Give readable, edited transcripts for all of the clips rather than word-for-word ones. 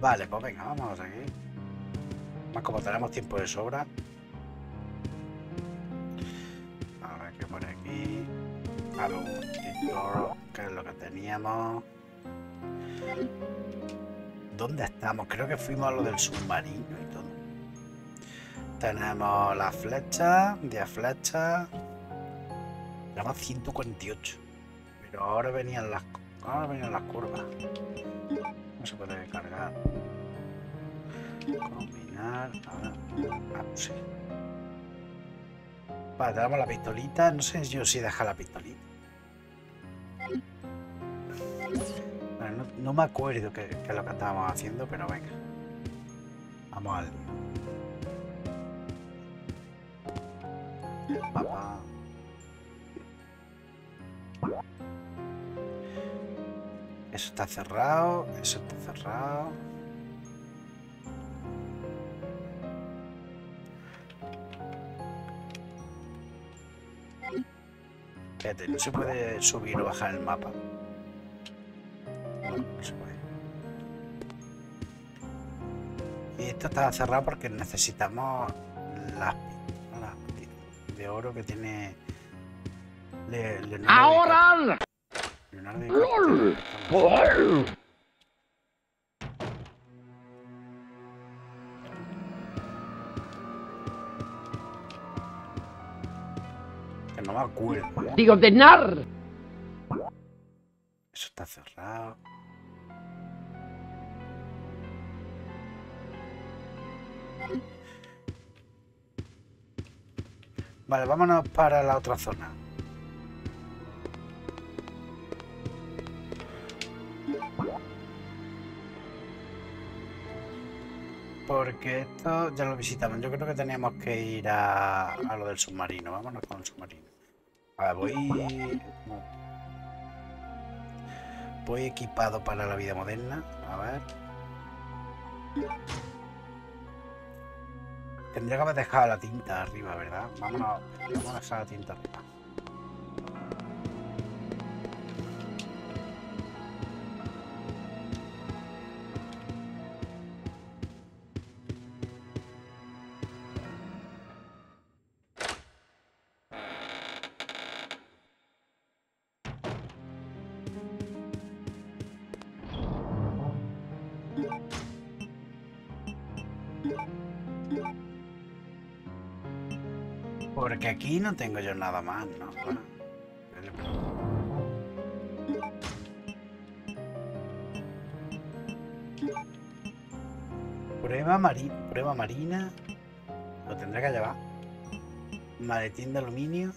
Vale, pues venga, vamos aquí. Más como tenemos tiempo de sobra. A ver qué pone aquí. A ver un momentito, qué es lo que teníamos. ¿Dónde estamos? Creo que fuimos a lo del submarino y todo. Tenemos las flechas, 10 flechas. Tenemos 148. Pero ahora venían las curvas. No se puede cargar. Combinar. A ver. Ah, sí. Vale, tenemos la pistolita. No sé yo si deja la pistolita. Bueno, no me acuerdo qué es lo que estábamos haciendo, pero venga. Vamos al lío. El mapa. Eso está cerrado. Eso está cerrado. Espérate, no se puede subir o bajar el mapa. No se puede. Y esto está cerrado porque necesitamos las de oro que tiene Leonardo. ¡Ahora! Leonardo ¡Lol! Que no me acuerdo. ¡Digo de nar! Eso está cerrado. Vale, vámonos para la otra zona. Porque esto ya lo visitamos. Yo creo que teníamos que ir a lo del submarino. Vámonos con el submarino. A ver, voy equipado para la vida moderna. A ver. Tendría que haber dejado la tinta arriba, ¿verdad? Vamos a dejar la tinta arriba. Porque aquí no tengo yo nada más, ¿no? Bueno, prueba marina. Lo tendré que llevar. Maletín de aluminio.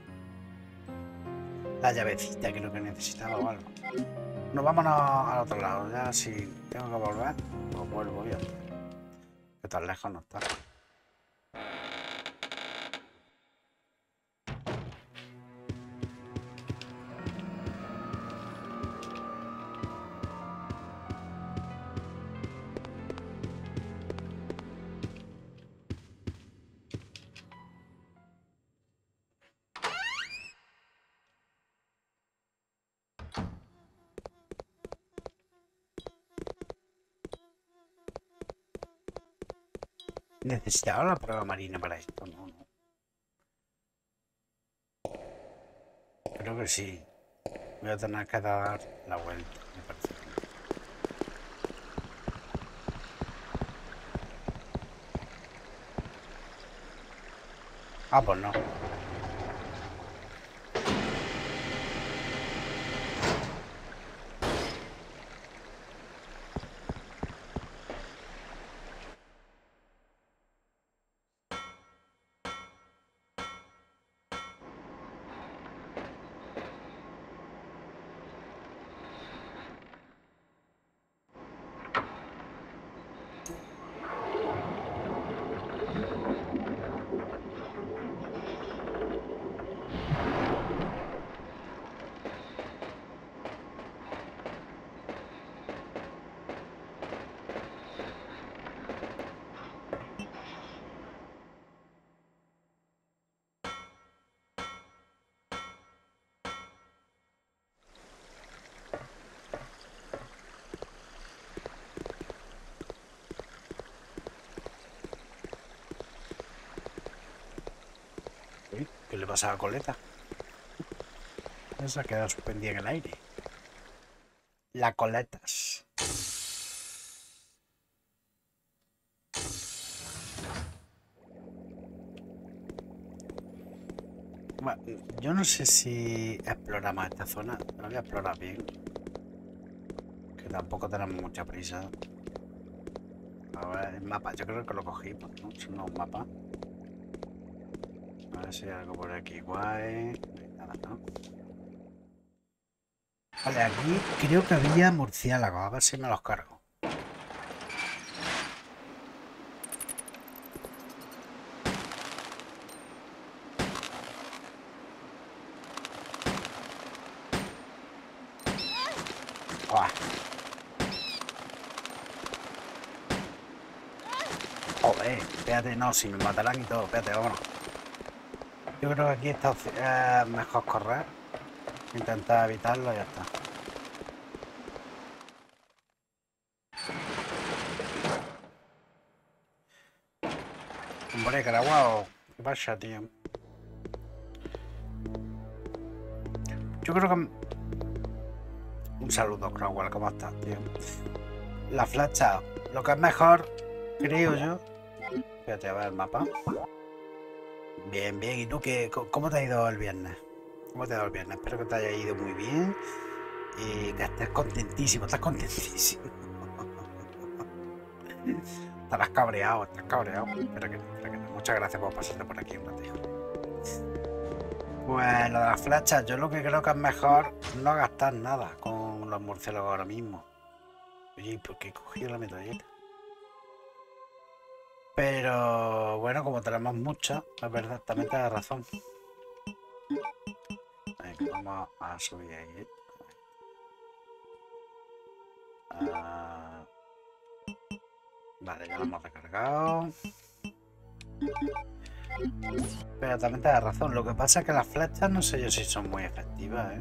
La llavecita que es lo que necesitaba o algo. Nos vámonos al otro lado. Ya si tengo que volver, pues vuelvo yo. Que tan lejos no está. Necesitaba la prueba marina para esto, ¿no? Creo que sí. Voy a tener que dar la vuelta, me parece. Ah, pues no. ¿Qué le pasa a la coleta? Esa ha quedado suspendida en el aire. La coletas. Bueno, yo no sé si exploramos esta zona. La voy a explorar bien. Que tampoco tenemos mucha prisa. A ver, el mapa. Yo creo que lo cogimos, ¿no? Es un mapa. A ver si hay algo por aquí guay. No hay nada, ¿no? Vale, aquí creo que había murciélagos. A ver si me los cargo. ¡Buah! Joder, espérate, no, si me matarán y todo. Espérate, vámonos. Yo creo que aquí está mejor correr. Intentar evitarlo y ya está. Hombre, Caraguao. ¿Qué pasa, tío? Yo creo que... Un saludo, Caraguao. ¿Cómo estás, tío? La flecha. Lo que es mejor, creo yo... Espérate, a ver el mapa. Bien, bien. ¿Y tú qué? ¿Cómo te ha ido el viernes? ¿Cómo te ha ido el viernes? Espero que te haya ido muy bien. Y que estés contentísimo. Estás contentísimo. Estarás cabreado, estás cabreado. Espera que no. Muchas gracias por pasarte por aquí un ratito. Pues lo de las flechas, yo lo que creo que es mejor no gastar nada con los murciélagos ahora mismo. Oye, ¿por qué he cogido la metralleta? Pero bueno, como tenemos muchas, es verdad, también te da razón. Venga, vamos a subir ahí. Vale, ya lo hemos recargado. Pero también te da razón. Lo que pasa es que las flechas no sé yo si son muy efectivas, ¿eh?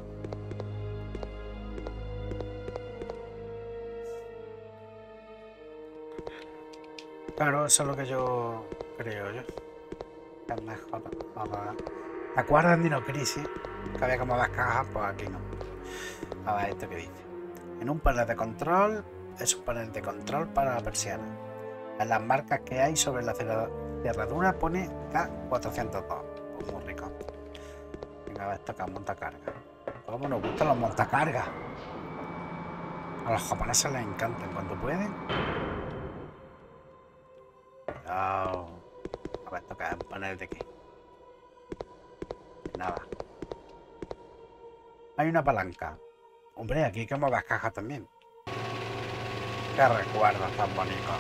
Claro, eso es lo que yo creo yo. Que es mejor. ¿Te acuerdas de Dino Crisis? Que había como las cajas, pues aquí no. A ver esto que dice. En un panel de control, es un panel de control para la persiana. En las marcas que hay sobre la cerradura pone K402. Pues muy rico. Venga, a ver, esto que es montacarga. ¿Cómo nos gustan los montacargas? A los japoneses les encantan cuando pueden. Cuidado. A ver, esto que es un panel de qué. Nada. Hay una palanca. Hombre, aquí hay que mover las cajas también. Qué recuerdos tan bonitos.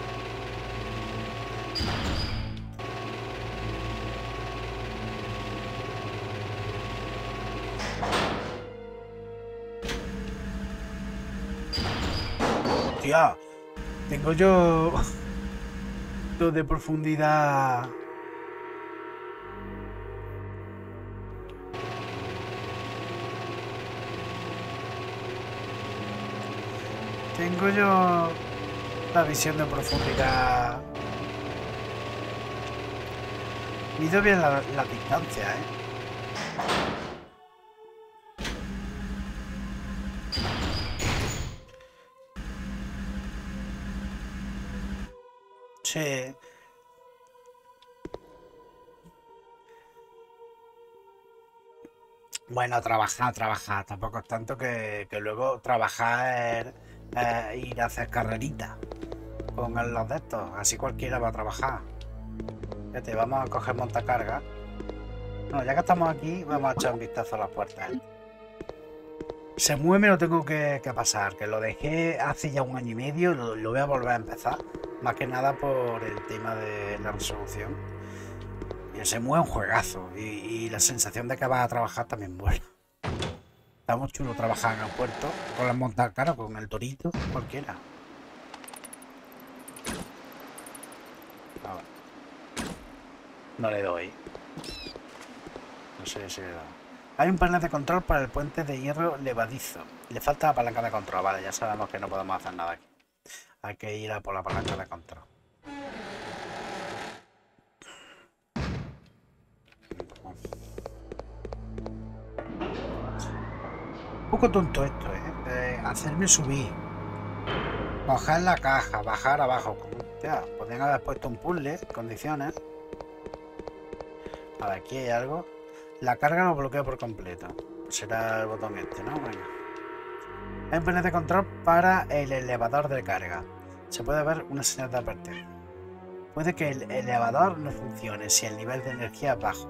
Hostia, tengo yo de profundidad. Tengo yo la visión de profundidad. Mido bien la distancia, ¿eh? Sí. Bueno, trabajar. Tampoco es tanto que luego trabajar es ir a hacer carreritas con los de estos. Así cualquiera va a trabajar. Fíjate, vamos a coger montacarga. Bueno, ya que estamos aquí, vamos a echar un vistazo a las puertas. Se mueve, lo tengo que pasar. Que lo dejé hace ya 1 año y medio. Lo voy a volver a empezar. Más que nada por el tema de la resolución. Y se mueve un juegazo. Y la sensación de que vas a trabajar también buena. Está muy chulo trabajar en el puerto. Con las montacargas, con el torito, cualquiera. A ver. No le doy. No sé si le doy. Hay un panel de control para el puente de hierro levadizo. Le falta la palanca de control. Vale, ya sabemos que no podemos hacer nada aquí. Hay que ir a por la palanca de control. poco tonto esto, ¿eh? Hacerme subir. Coger la caja, bajar abajo. Hostia, podrían haber puesto un puzzle, condiciones. A ver, aquí hay algo. La carga lo bloquea por completo. Será el botón este, ¿no? Venga. Hay un panel de control para el elevador de carga. Se puede ver una señal de advertencia. Puede que el elevador no funcione si el nivel de energía es bajo.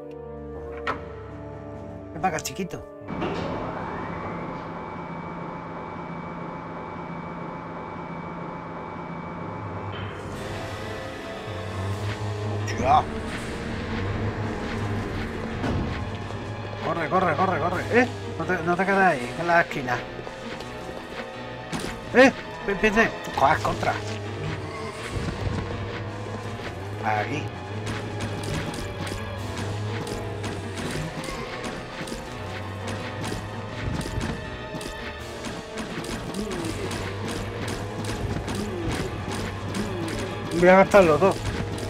Ven para acá, chiquito. Hostia. Corre, corre, corre, corre. No te quedes ahí, en la esquina. Empiece. Cojas contra. Aquí. Voy a gastar los dos.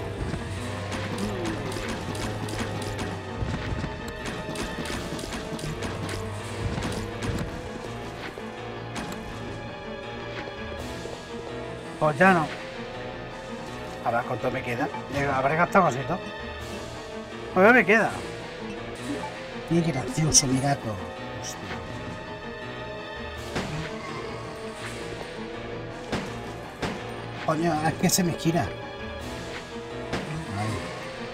Pues ya no. A ver cuánto me queda. Habré gastado casi todo. Pues ya me queda. Qué gracioso, mira todo. Hostia. Coño, es que se me gira. Ay.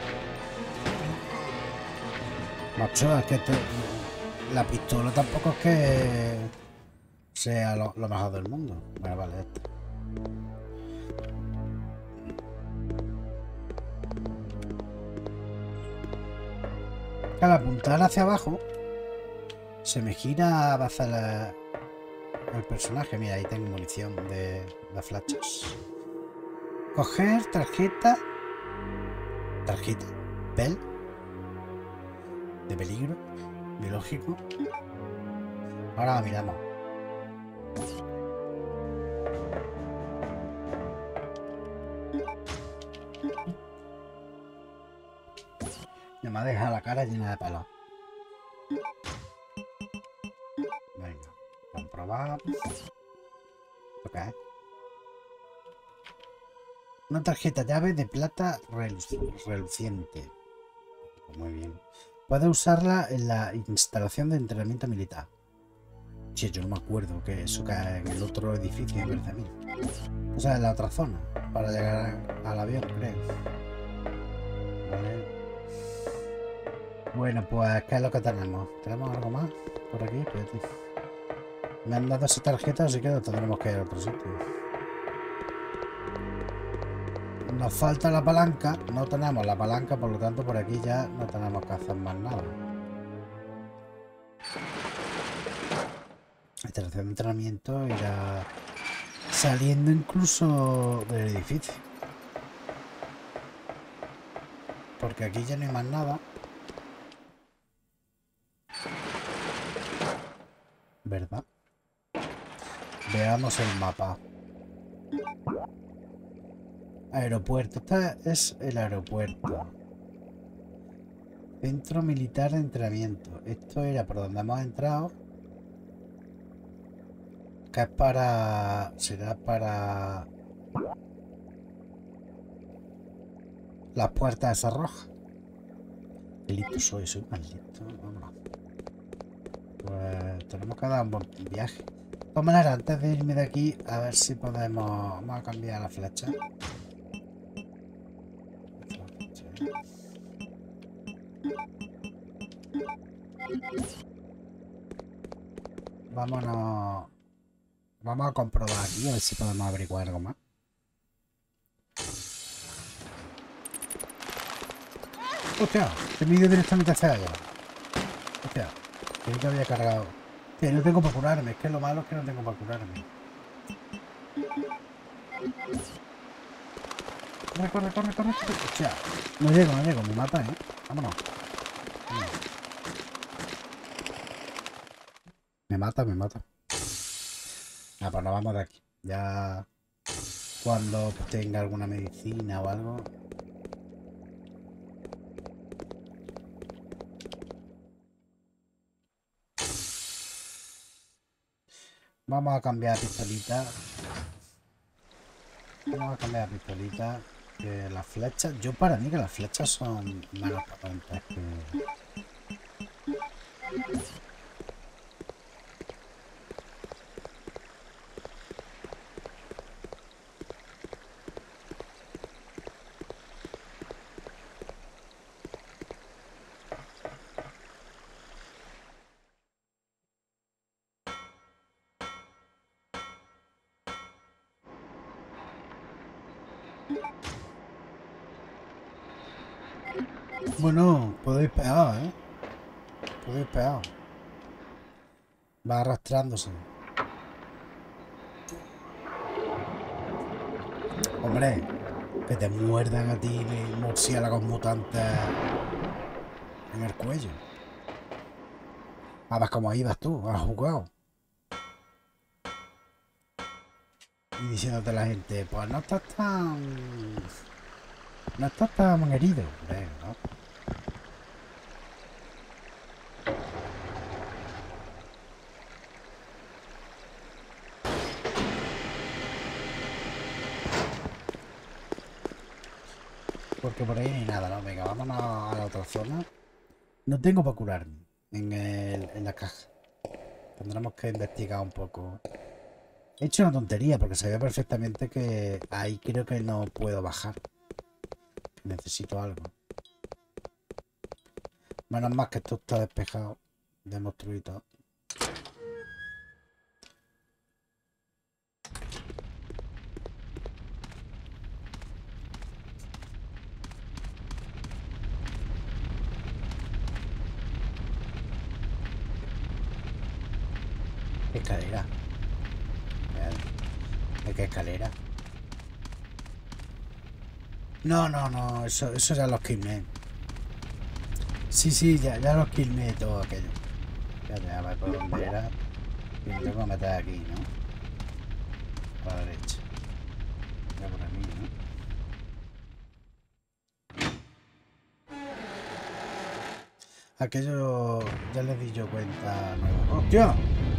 Macho, es que la pistola tampoco es que sea lo mejor del mundo. Bueno, vale, esto. Al apuntar hacia abajo se me gira hacia el personaje. Mira, ahí tengo munición de las flechas. Coger tarjeta. Bell. De peligro. Biológico. Ahora la miramos. Ya me ha dejado la cara llena de pelo. Venga, comprobar. Ok. Una tarjeta llave de plata reluciente. Muy bien. Puede usarla en la instalación de entrenamiento militar. Sí, yo no me acuerdo que eso cae en el otro edificio en Bercamín. O sea, en la otra zona. Para llegar al avión, creo. Vale. Bueno, pues, ¿qué es lo que tenemos? ¿Tenemos algo más por aquí? Espérate. Me han dado esa tarjeta, así que tendremos que ir a otro sitio. Nos falta la palanca. No tenemos la palanca, por lo tanto, por aquí ya no tenemos que hacer más nada. Instalación de entrenamiento irá saliendo incluso del edificio. Porque aquí ya no hay más nada. ¿Verdad? Veamos el mapa. Aeropuerto. Este es el aeropuerto. Centro militar de entrenamiento. Esto era por donde hemos entrado. Que es para... será para... las puertas esas rojas. Qué listo soy más listo. Vámonos. Pues tenemos que dar un buen viaje. De todas maneras, antes de irme de aquí, a ver si podemos... vamos a cambiar la flecha. Vámonos. Vamos a comprobar aquí a ver si podemos averiguar algo más. Hostia, te mide directamente hacia allá. Hostia, creo que había cargado. Hostia, no tengo para curarme, es que lo malo es que no tengo para curarme. Corre, corre, corre, corre. Hostia, no llego, me mata, Vámonos. Me mata. Ah, pues nos vamos de aquí. Ya cuando tenga alguna medicina o algo. Vamos a cambiar a pistolita. Vamos a cambiar a pistolita. Que las flechas... Yo para mí que las flechas son menos potentes que... Bueno, podéis pegar, ¿eh? Podéis pegar. Va arrastrándose. Hombre, que te muerdan a ti murciélagos mutantes en el cuello. A ver cómo ibas tú, has jugado. Y diciéndote a la gente, pues no estás tan... No estás tan herido, hombre, ¿no? Porque por ahí ni nada, ¿no? Venga, vámonos a la otra zona. No tengo para curarme en la caja. Tendremos que investigar un poco. He hecho una tontería porque sabía perfectamente que ahí creo que no puedo bajar. Necesito algo. Menos mal que esto está despejado de monstruos y todo. Escalera. ¿De qué escalera? No, no, no, eso ya los quilmé. Sí, ya los quilmé todo aquello. Fíjate, a ver por dónde era. Y me tengo que meter aquí, ¿no? A la derecha. Ya por aquí, ¿no? Aquello ya les di yo cuenta. ¡Hostia!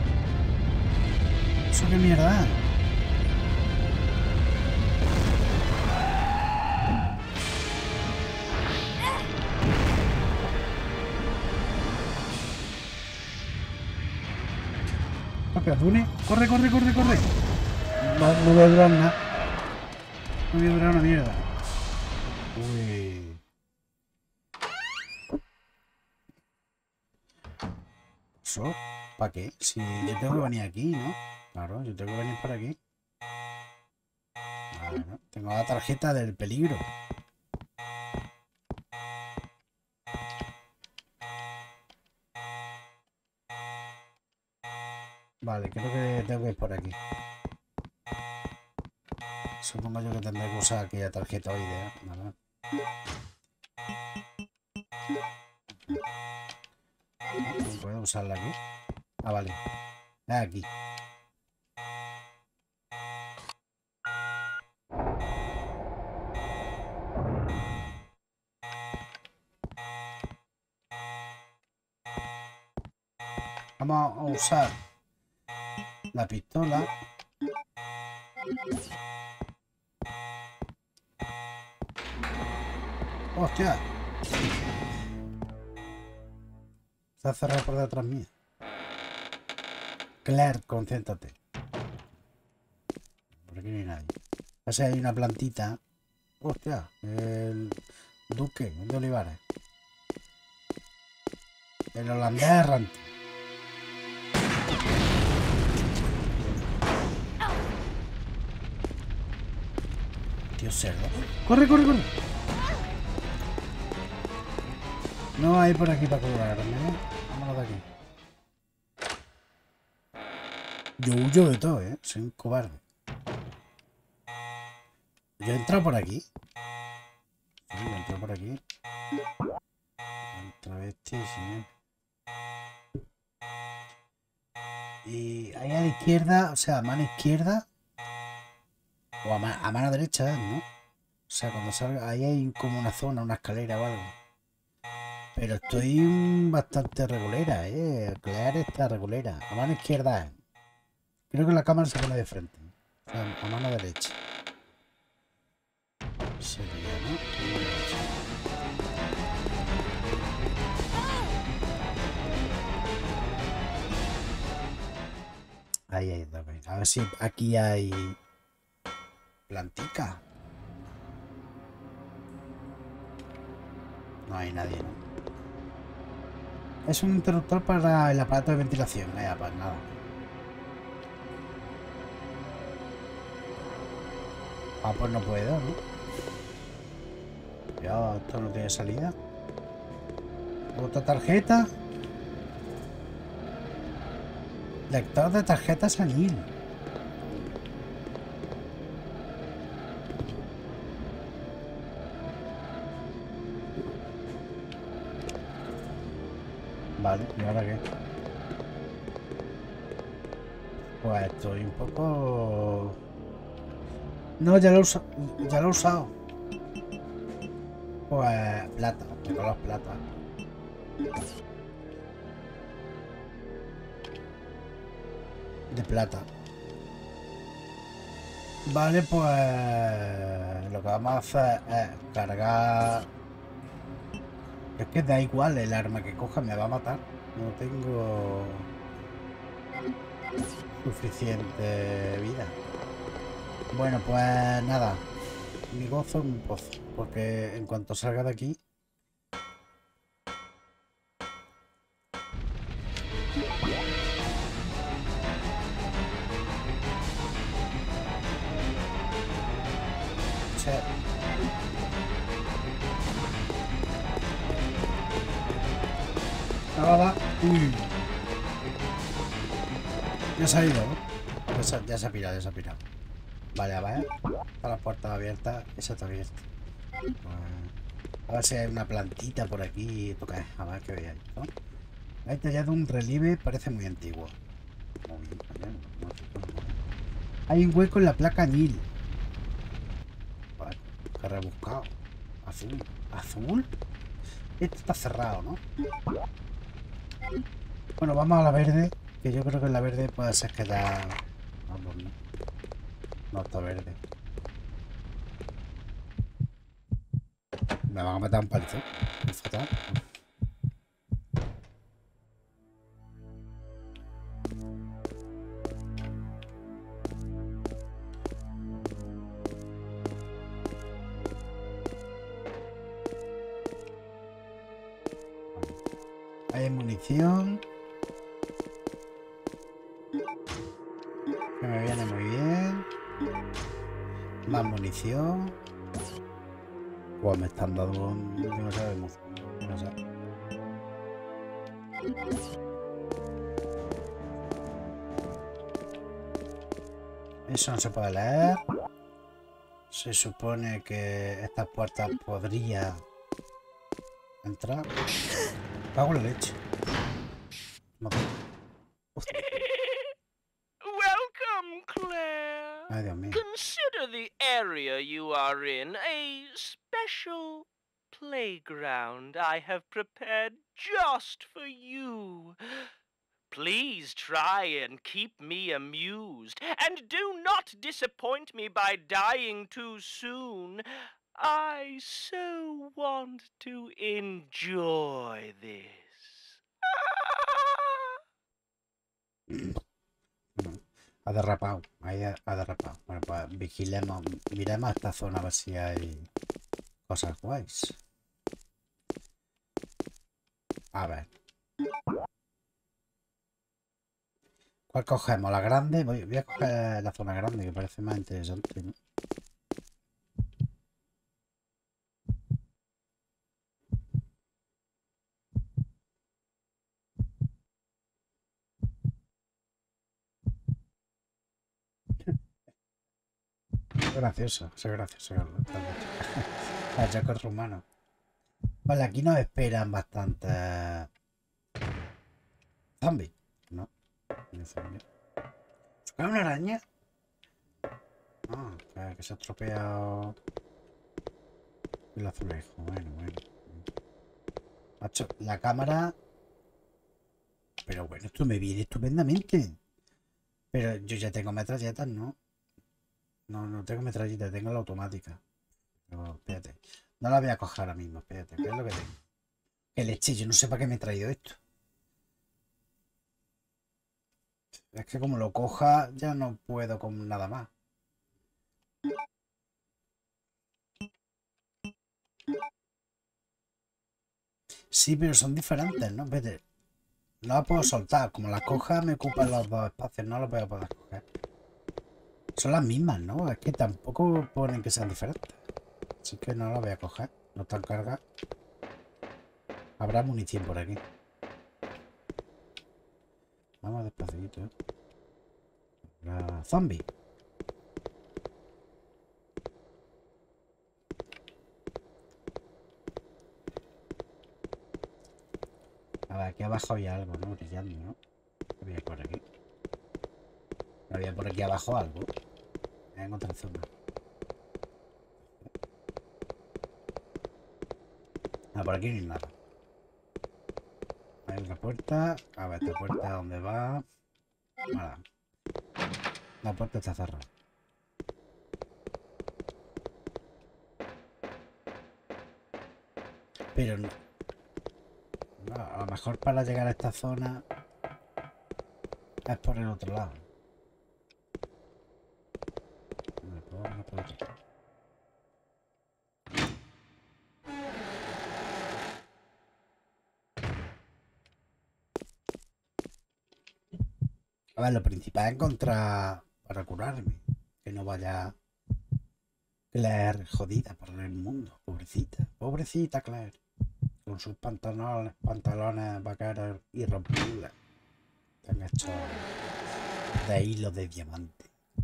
¿Eso qué mierda es? Dune, corre. No voy a durar nada. No voy a durar una mierda. Uy. ¿Eso? ¿Para qué? Si yo tengo que venir aquí, ¿no? Claro, yo tengo que venir por aquí. Claro, tengo la tarjeta del peligro. Vale, creo que tengo que ir por aquí. Supongo yo que tendré que usar aquella tarjeta hoy de... ¿verdad? ¿No puedo usarla aquí? Ah, vale. Aquí. Vamos a usar la pistola. ¡Hostia! Se ha cerrado por detrás mía. Claire, concéntrate. Por aquí no hay nadie. O sea, hay una plantita. ¡Hostia! El duque de Olivares. El holandés errante. Tío cerdo. ¡Corre! No hay por aquí para curarme, ¿no? Vámonos de aquí. Yo huyo de todo, ¿eh? Soy un cobarde. Yo he entrado por aquí. Sí, yo he entrado por aquí. Otra vez, sí, señor. Y ahí a la izquierda, o sea, a mano izquierda. O a mano derecha, ¿no? O sea, cuando salga, ahí hay como una zona, una escalera o algo. Pero estoy bastante regulera, Claire está regulera. A mano izquierda. Creo que la cámara se pone de frente. O sea, a mano derecha. Sería, ¿no? Ahí hay también. A ver si aquí hay plantica. No hay nadie, ¿no? Es un interruptor para el aparato de ventilación. Pues nada. Ah, pues no puedo, ¿no? Ya, esto no tiene salida. Otra tarjeta. Lector de tarjetas anil. Vale, ¿y ahora qué? Pues estoy un poco... No, ya lo he usado. Pues plata, tengo las plata. De plata. Vale, pues lo que vamos a hacer es cargar. Es que da igual el arma que coja, me va a matar. No tengo suficiente vida. Bueno, pues nada. Mi gozo es un pozo. Porque en cuanto salga de aquí... Sí. Nada. Uy. Ya se ha ido, ¿no? Ya se ha pirado, ya se ha pirado. Vale, a ver. Está la puerta abierta. Esa está abierta. A ver si hay una plantita por aquí. Toca, a ver qué veáis, ¿no? Hay tallado un relieve, parece muy antiguo. Muy bien, hay un hueco en la placa Nil. Vale, qué rebuscado. Azul. ¿Azul? Esto está cerrado, ¿no? Bueno, vamos a la verde. Que yo creo que en la verde puede ser que ya... Vamos, no. No está verde. Me van a matar un palizo. Fatal. Hay munición. Que me viene muy bien. Más munición. Pues me están dando un... No sabemos. No sé. Eso no se puede leer. Se supone que estas puertas podría entrar. Cago en la leche. No. Welcome, Claire. Ay, Dios mío. Consider the area you are in a special playground I have prepared just for you. Please try and keep me amused, and do not disappoint me by dying too soon. I so want to enjoy this. Ha derrapado. Ahí ha derrapado. Bueno, pues vigilemos. Miremos esta zona a ver si hay cosas guays. A ver. ¿Cuál cogemos? ¿La grande? Voy a coger la zona grande, que parece más interesante, ¿no? Gracioso, eso es gracioso. El Jaco rumano. Vale, aquí nos esperan bastantes zombies, ¿no? ¿Es una araña? Ah, que se ha estropeado el azulejo. Bueno. Macho, la cámara... Pero bueno, esto me viene estupendamente. Pero yo ya tengo metralletas, ¿no? No tengo metralletas, tengo la automática. Pero, espérate. No la voy a coger ahora mismo, espérate. ¿Qué es lo que tengo? Que leche, yo no sé para qué me he traído esto. Es que como lo coja, ya no puedo con nada más. Sí, pero son diferentes, ¿no? Vete. No la puedo soltar. Como la coja, me ocupan los dos espacios. No los voy a poder coger. Son las mismas, ¿no? Es que tampoco ponen que sean diferentes. Así que no las voy a coger. No están cargadas. Habrá munición por aquí. Vamos despacito, ¿eh? La zombie. A ver, aquí abajo había algo, ¿no? Brillando, ¿no? Había por aquí. Había por aquí abajo algo. En otra zona. Ah, por aquí no hay nada. Hay otra puerta. A ver, esta puerta, ¿dónde va? Nada. La puerta está cerrada. Pero no. A lo mejor para llegar a esta zona es por el otro lado. No puedo tocar. A ver, lo principal es encontrar para curarme. Que no vaya Claire jodida por el mundo. Pobrecita. Pobrecita Claire. Con sus pantalones vaqueros irrompibles. Están hechos de hilo de diamante.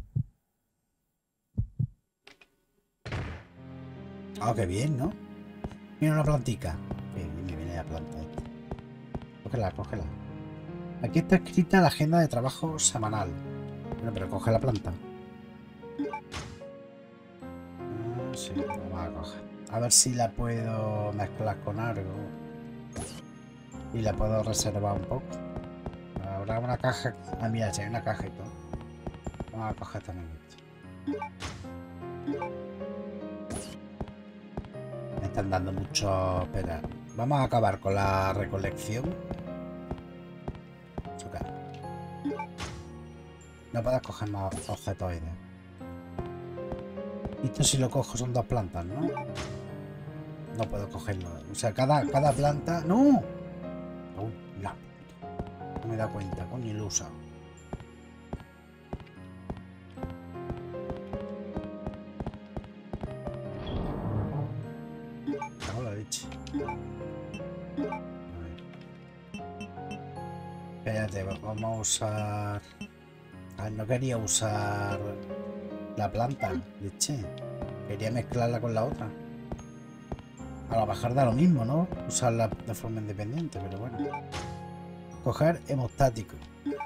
Ah, qué bien, ¿no? Mira una plantica. Que me viene la planta esta. Cógela, cógela. Aquí está escrita la agenda de trabajo semanal. Bueno, pero coge la planta. Ah, sí, vamos a coger. A ver si la puedo mezclar con algo. Y la puedo reservar un poco. Habrá una caja aquí. Ah, mira, si hay una caja y todo. Vamos a coger también esto. Me están dando mucho... Espera. Vamos a acabar con la recolección. Chocar. No puedes coger más objetos. Esto si lo cojo son dos plantas, ¿no? No puedo cogerlo. O sea, cada planta... ¡No! Uy, no me he dado cuenta, coño, lo he usado. Cago la leche. A ver. Espérate, vamos a usar... Ah, no quería usar la planta, leche. Quería mezclarla con la otra. A lo mejor da lo mismo, ¿no? Usarla de forma independiente, pero bueno. Coger hemostático.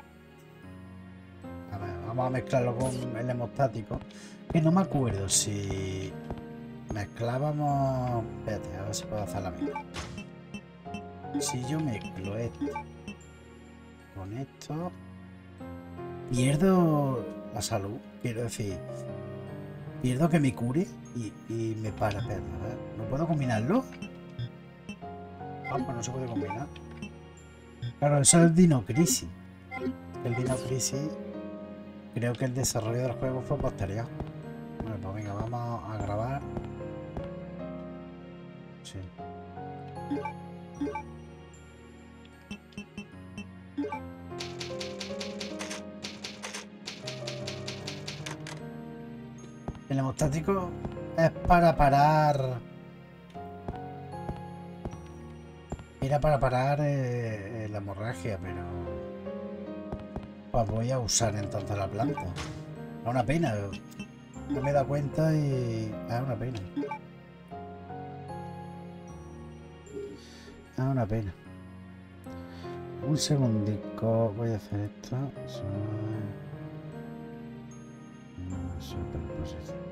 A ver, vamos a mezclarlo con el hemostático. Que no me acuerdo si mezclábamos... Espérate, a ver si puedo hacer la misma. Si yo mezclo esto con esto, pierdo la salud. Quiero decir, pierdo que me cure y me para. Espérate, a ver, ¿no puedo combinarlo? Ah, pues no se puede combinar. Claro, eso es el Dino Crisis. El Dino Crisis, creo que el desarrollo del juego fue posterior. Bueno, pues venga, vamos a grabar. Sí. El hemostático es para parar. Era para parar la hemorragia, pero pues voy a usar entonces la planta. Es una pena. No me he dado cuenta y es una pena. Es una pena. Un segundico. Voy a hacer esto. Superposición.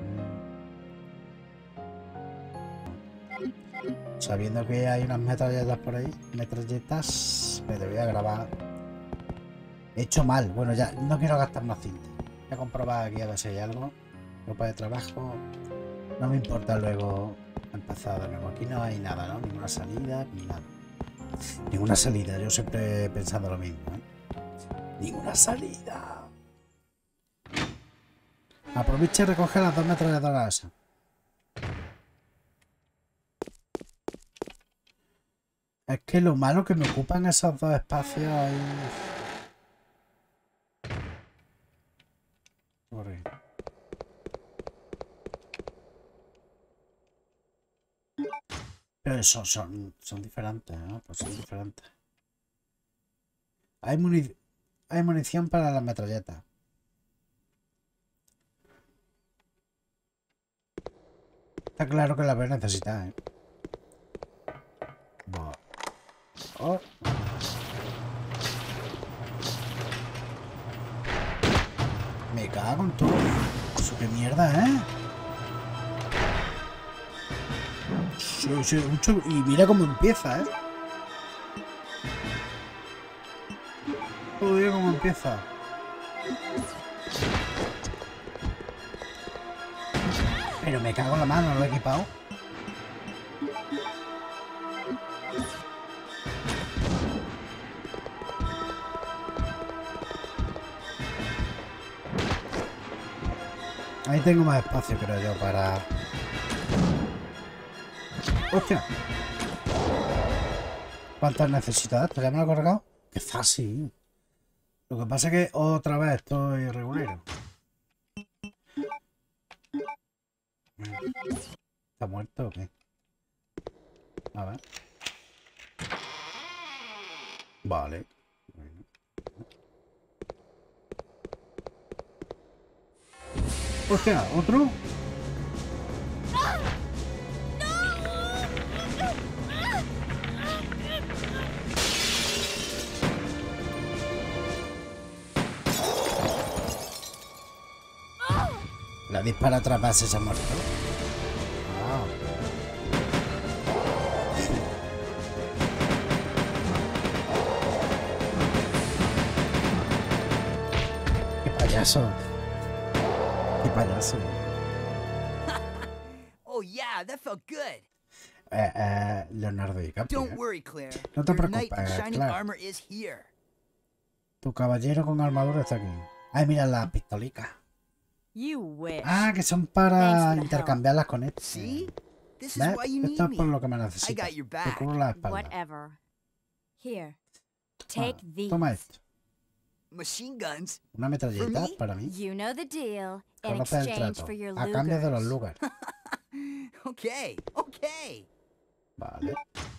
Sabiendo que hay unas metralletas por ahí. Metralletas. Me voy a grabar He hecho mal. Bueno, ya no quiero gastar más cinta. Voy a comprobar aquí a ver si hay algo. Ropa de trabajo. No me importa luego empezar de nuevo. Aquí no hay nada, ¿no? Ninguna salida, ni nada. Ninguna salida. Yo siempre he pensado lo mismo, ¿eh? Ninguna salida. Aprovecha y recoge las 2 metralladoras esas. Es que lo malo que me ocupan esos 2 espacios ahí. Horrible. Pero eso son diferentes, ¿no? Pues son diferentes. Hay munición para las metralletas. Está claro que la voy a necesitar, ¿eh? Bueno. Oh. Me cago en todo. Eso qué mierda, ¿eh? Sí, mucho. Y mira cómo empieza, ¿eh? Joder, cómo empieza. Pero me cago en la mano, no lo he equipado. Ahí tengo más espacio, creo yo, para... ¡Hostia! ¿Cuántas necesito? ¿Esto ya me lo he cargado? ¡Qué fácil! Lo que pasa es que otra vez estoy regulero. ¿Está muerto o qué? A ver. Vale. Bueno. ¡Hostia! ¿Otro? La dispara atrás para se ha muerto. Wow. ¡Qué payaso! ¡Qué payaso! Oh yeah, that felt good. Leonardo DiCaprio. Don't worry, Claire. No te Your knight in preocupes, shining Claire. armor is here. Tu caballero con armadura está aquí. Ay, mira las pistolicas. You wish. Ah, que son Thanks para for the intercambiarlas con esto. See? This is ¿Ves? why you Esto need es por me. lo que me I necesitas. got your Te back. cubro la espalda. Whatever. Here. Take these. Toma esto. Machine guns? Una metralleta For me? para mí. You know the deal. In Conoce el exchange trato. for your A cambio de los Lugers. Lugers. Okay, okay. Vale.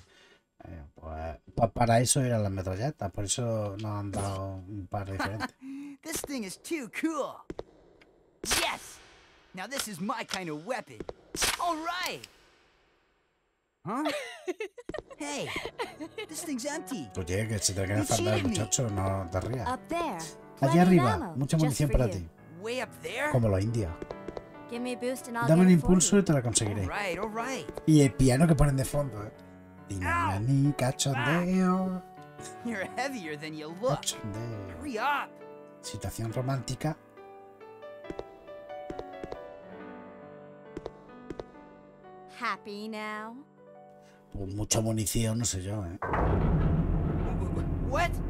Pues para eso eran las metralletas. Por eso nos han dado un par diferentes. This thing is too cool. Yes! Now this is my kind of weapon. All right. Huh? Hey, this thing's empty. Oye, que se te quiere enfadar el muchacho, no te rías. Up there. Allí Plenty of arriba, ammo, mucha just munición for para you. ti. Way up there? Como los indios. Give me a boost and I'll Dame un get it for impulso you. y te la All conseguiré. right, all right. Y el piano que ponen de fondo, ¿eh? Dinamani, cachondeo. You're heavier than you look. Cachondeo. Hurry up. Situación romántica. Happy now? Pues mucha munición, no sé yo, ¿eh? What?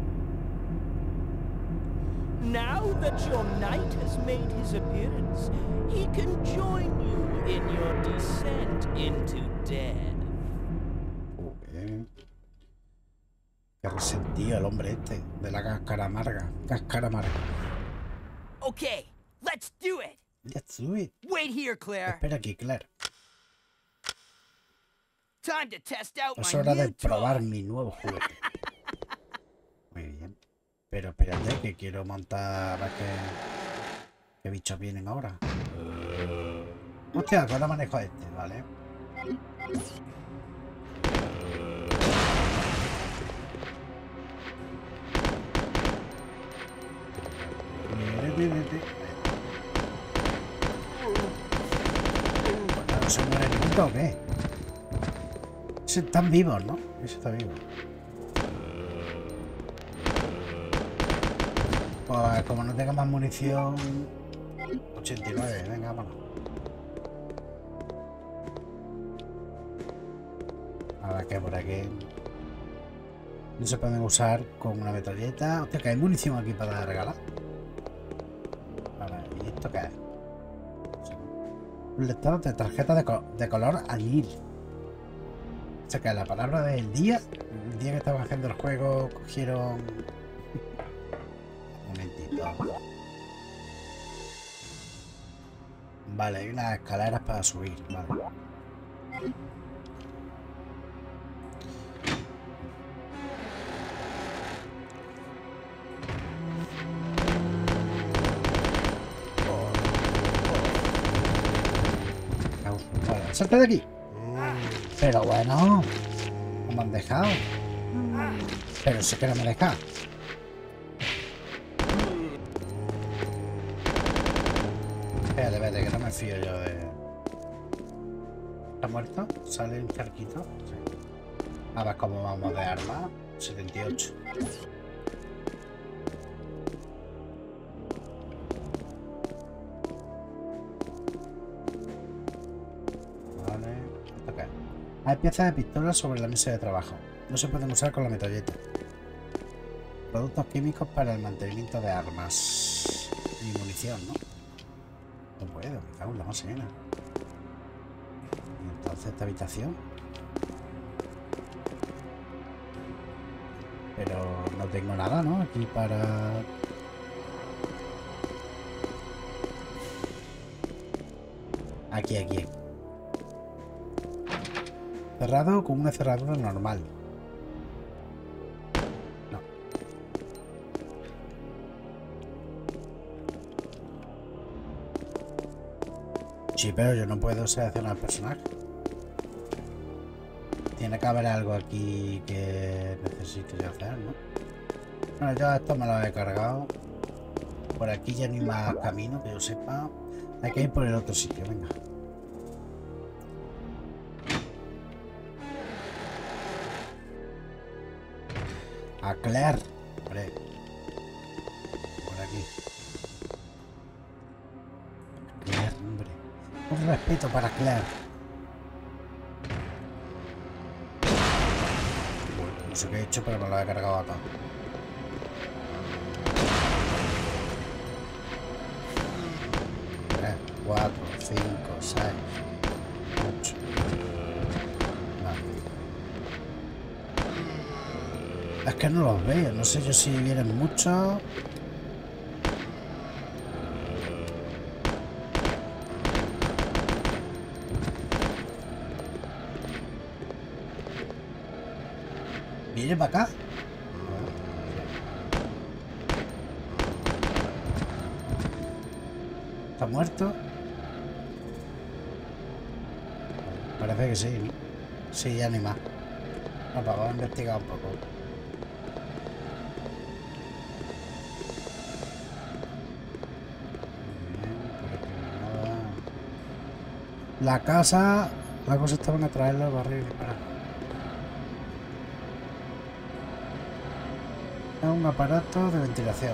Now that your knight has made his appearance, he can join you in your descent into death. Joder. Qué resentido el hombre este, de la cáscara amarga. Cáscara amarga. Okay, let's do it. Let's do it. Wait here, Claire. Espera aquí, Claire. Time to test out Es my hora de new probar toy. mi nuevo juguete. Muy bien. Pero espérate, que quiero montar a ver qué bichos vienen ahora. Hostia, que ahora manejo este, ¿vale? Bueno, ¿no se muere nunca o qué? Están vivos, ¿no? Ese está vivo. Pues como no tenga más munición... 89, venga, vámonos. Ahora que por aquí... No se pueden usar con una metralleta. Hostia, que hay munición aquí para regalar. Vale, ¿y esto qué es? Un lector de tarjeta de color añil. O sea que la palabra del día, el día que estaban haciendo el juego, cogieron... Un momentito. Vale, hay unas escaleras para subir, vale. Vale, salte de aquí. Pero bueno, no me han dejado. Pero sí que no me deja. Espérate, que no me fío yo de... ¿Está muerto? ¿Sale un charquito? Sí. A ver cómo vamos de arma. 78. Vale. ¿Esto qué es? Hay piezas de pistola sobre la mesa de trabajo. No se pueden usar con la metralleta. Productos químicos para el mantenimiento de armas. Y munición, ¿no? No puedo, me cago en la más llena. Y entonces esta habitación. Pero no tengo nada, ¿no? Aquí para... Aquí. Cerrado con una cerradura normal. No. Sí, pero yo no puedo seleccionar al personaje. Tiene que haber algo aquí que necesite yo hacer, ¿no? Bueno, yo esto me lo he cargado. Por aquí ya no hay más camino, que yo sepa. Hay que ir por el otro sitio, venga. A Claire. Hombre. Por aquí. Claire, hombre. Un respeto para Claire. Bueno, no sé qué he hecho, pero me lo he cargado a todo. 3, 4, 5, 6, 8. Es que no los veo, no sé yo si vienen muchos. ¿Viene para acá? ¿Está muerto? Parece que sí, ¿no? Sí, ya ni más. No, vamos a investigar un poco. La casa... La cosa estaban a traerla al barrio y disparar. Es un aparato de ventilación.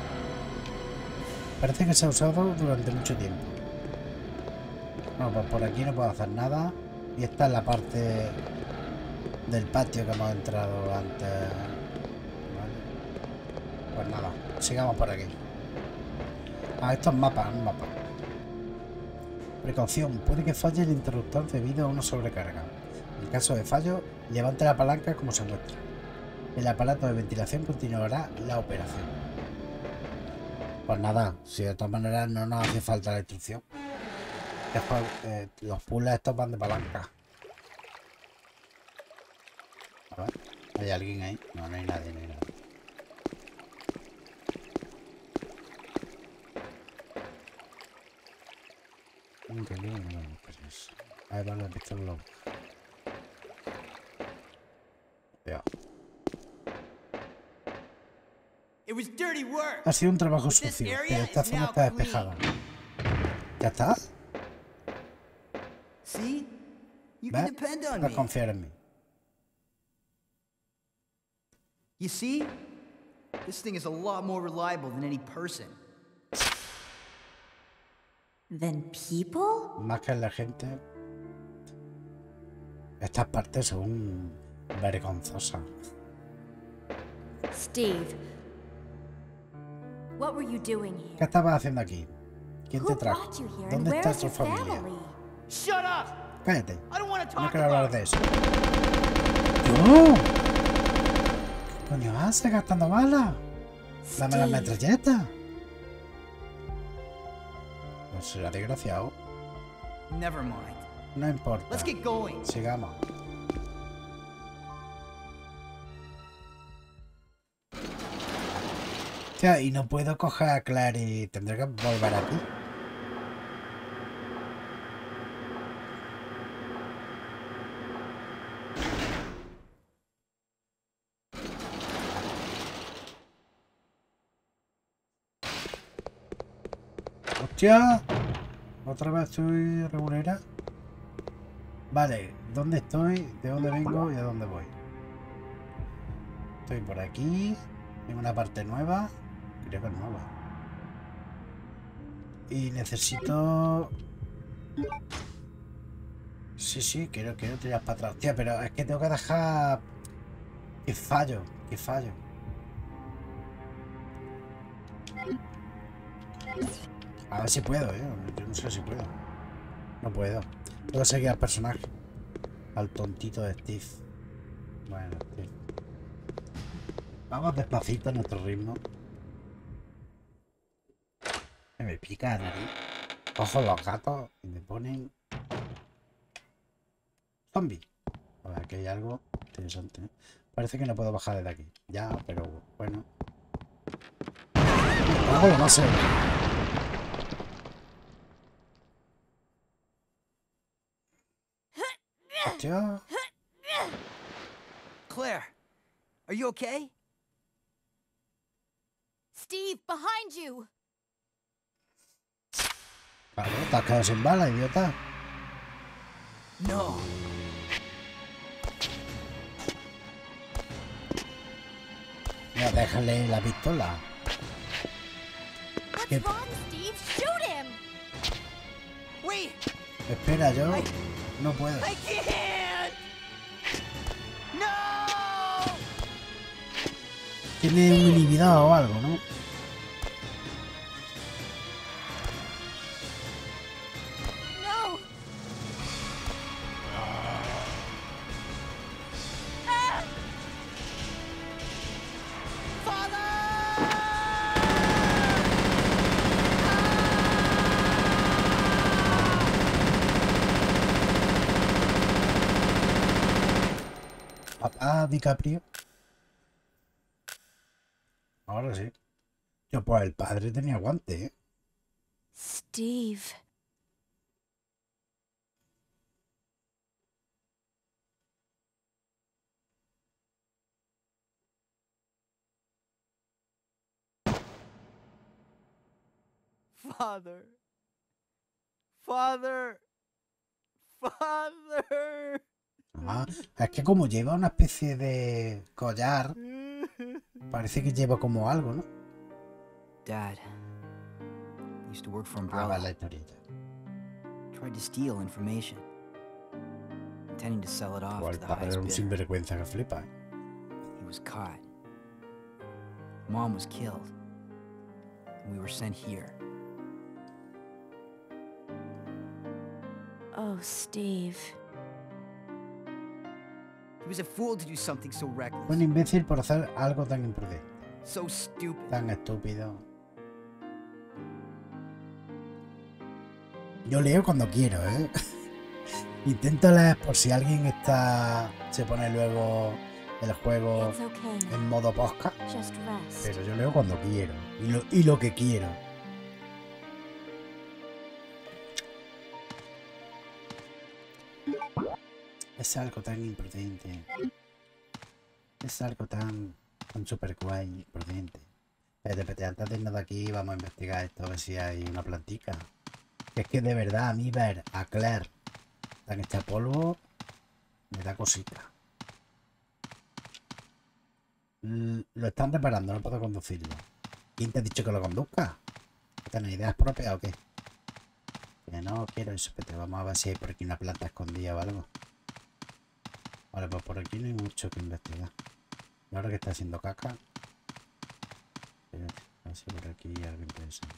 Parece que se ha usado durante mucho tiempo. Bueno, pues por aquí no puedo hacer nada. Y esta es la parte del patio que hemos entrado antes. Vale. Pues nada, sigamos por aquí. Ah, esto es mapa, un mapa. Precaución, puede que falle el interruptor debido a una sobrecarga. En caso de fallo, levante la palanca como se muestra. El aparato de ventilación continuará la operación. Pues nada, si de todas maneras no nos hace falta la instrucción. Después, los puzzles estos van de palanca. A ver, ¿hay alguien ahí? No, no hay nadie, no hay nadie. Ahí van las pistolas. Ya. Ha sido un trabajo sucio, pero esta zona está despejada. ¿Ya está? ¿Ves? Puedes confiar en mí. You see? This thing is a lot more reliable than any person. Than people? Más que la gente. Estas partes son vergonzosas. Steve, what were you doing ¿Qué here? estabas haciendo aquí? ¿Quién te Who trajo? brought you here and ¿Dónde está where's tu your familia? family? Shut up! Cállate. I don't want to No talk quiero hablar about de it. eso. ¡Yo! ¿Qué coño haces gastando balas? Dame la Steve, metralleta. Pues será desgraciado. Never mind. No importa. Let's get going. Sigamos. Hostia, y no puedo coger a Claire y tendré que volver aquí. ¡Hostia! Otra vez estoy regulera. Vale, ¿dónde estoy? ¿De dónde vengo y a dónde voy? Estoy por aquí. En una parte nueva. Creo que es nueva. Y necesito... Sí, quiero tirar para atrás. Hostia, pero es que tengo que dejar... Que fallo. A ver si puedo, yo no sé si puedo. No puedo. Tengo que seguir al personaje. Al tontito de Steve. Bueno, Steve. Vamos despacito a nuestro ritmo. Me pica la nariz. Cojo los gatos y me ponen... Zombie. A ver, aquí hay algo interesante. Parece que no puedo bajar desde aquí. Ya, pero bueno. Algo no sé. Hostia. Claire, are you okay? Steve, behind you! Claro, te has quedado sin bala, idiota. No. Mira, déjale la pistola. What's ¿Qué? wrong, Steve? Shoot him! Wait, Espera, yo no puedo. I can't. No. Tiene un inhibidor o algo, ¿no? No! Papá DiCaprio. Ahora sí. Yo, pues el padre tenía guante, ¿eh? Steve. Father. Father. Father. Ah, es que como lleva una especie de collar, parece que lleva como algo, ¿no? Dad used to work for Ah, Umbrella. vale, la historieta. Tried to steal information, intending to sell it off O el to the padre highest era un bidder. sinvergüenza que flipa, ¿eh? He was caught. Mom was killed. We were sent here. Oh, Steve. He was a fool to do something so Fue un reckless, imbécil por hacer algo tan imprudente, so stupid. tan estúpido. Yo leo cuando quiero, ¿eh? Intento leer por si alguien se pone luego el juego It's okay. en modo podcast, Just rest. pero yo leo cuando quiero y lo que quiero. Es algo tan imprudente. Es algo tan super guay, imprudente. Espérate, antes de irnos de aquí vamos a investigar esto, a ver si hay una plantica. Es que de verdad a mí ver a Claire tan hecha polvo me da cosita. Lo están reparando, no puedo conducirlo. ¿Quién te ha dicho que lo conduzca? ¿Tienes ideas propias o qué? Que no quiero eso, pero vamos a ver si hay por aquí una planta escondida o algo. Vale, pues por aquí no hay mucho que investigar. Y ahora que está haciendo caca. Espérate, a ver si por aquí hay algo interesante.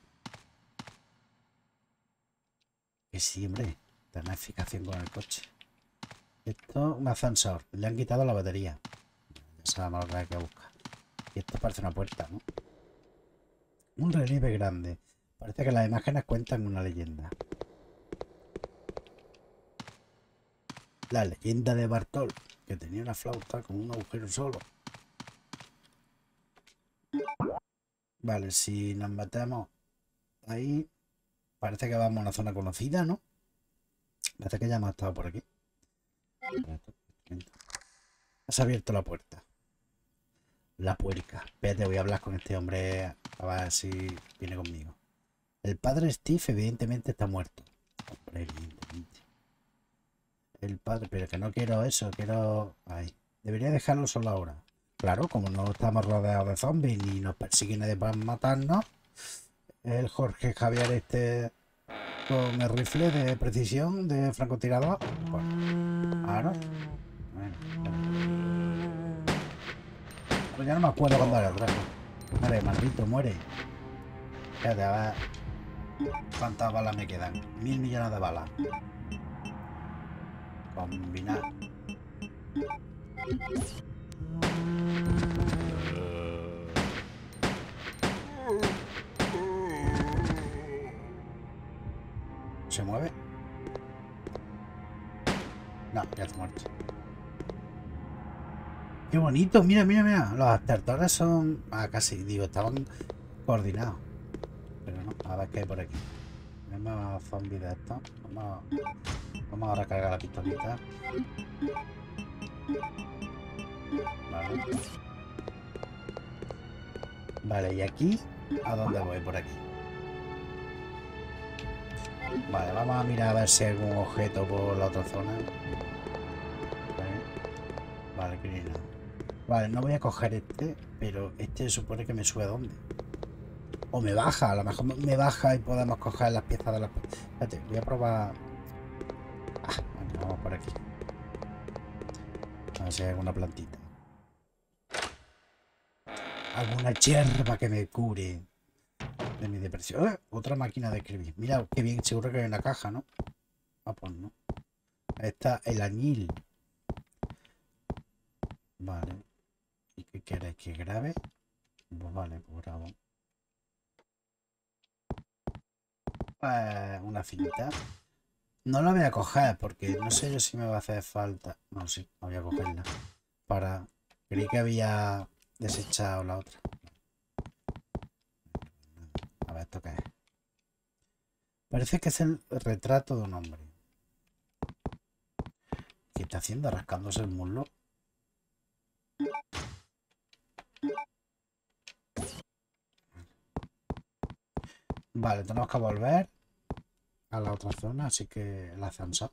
Que sí, hombre. Tener eficacia con el coche. Esto es un ascensor. Le han quitado la batería. Ya sabemos lo que hay que buscar. Y esto parece una puerta, ¿no? Un relieve grande. Parece que las imágenes cuentan una leyenda. La leyenda de Bartol, que tenía una flauta con un agujero solo. Vale, si nos metemos ahí, parece que vamos a una zona conocida, ¿no? Parece que ya hemos estado por aquí. Has abierto la puerta. La puerca. Espérate, voy a hablar con este hombre a ver si viene conmigo. El padre Steve evidentemente está muerto. Hombre, evidentemente. El padre, pero que no quiero eso, quiero... Ay, debería dejarlo solo ahora. Claro, como no estamos rodeados de zombies ni nos persiguen nadie para matarnos. El Jorge Javier este con el rifle de precisión de francotirador. Pues, ahora. Bueno, pues ya no me acuerdo cuándo era el traje. Muere, maldito, muere. Espérate, a ver cuántas balas me quedan. 1000 millones de balas. Combinar. ¿Se mueve? No, ya está muerto. Qué bonito, mira, mira, mira. Los acertores son... Ah, casi, digo, estaban coordinados. Pero no, a ver qué hay por aquí. Vemos zombies de estos. Vamos a recargar la pistolita. Vale. Vale, y aquí, ¿a dónde voy? Por aquí. Vale, vamos a mirar a ver si hay algún objeto por la otra zona. Vale, que no. Vale, no voy a coger este, pero este se supone que me sube a dónde. O me baja, a lo mejor me baja y podemos coger las piezas de las... Espérate, voy a probar... Ah, bueno, vamos por aquí. A ver si hay alguna plantita. Alguna hierba que me cure de mi depresión. Otra máquina de escribir. Mira, qué bien, seguro que hay una caja, ¿no? Ah, pues no. Ahí está el añil. Vale. ¿Y qué queréis que grabe? Pues vale, pues grabo. Una cinta. No la voy a coger porque no sé yo si me va a hacer falta. No, sí, no voy a cogerla. Para... Creí que había desechado la otra. A ver, ¿esto qué es? Parece que es el retrato de un hombre. ¿Qué está haciendo? ¿Rascándose el muslo? Vale, tenemos que volver a la otra zona, así que el ascensor.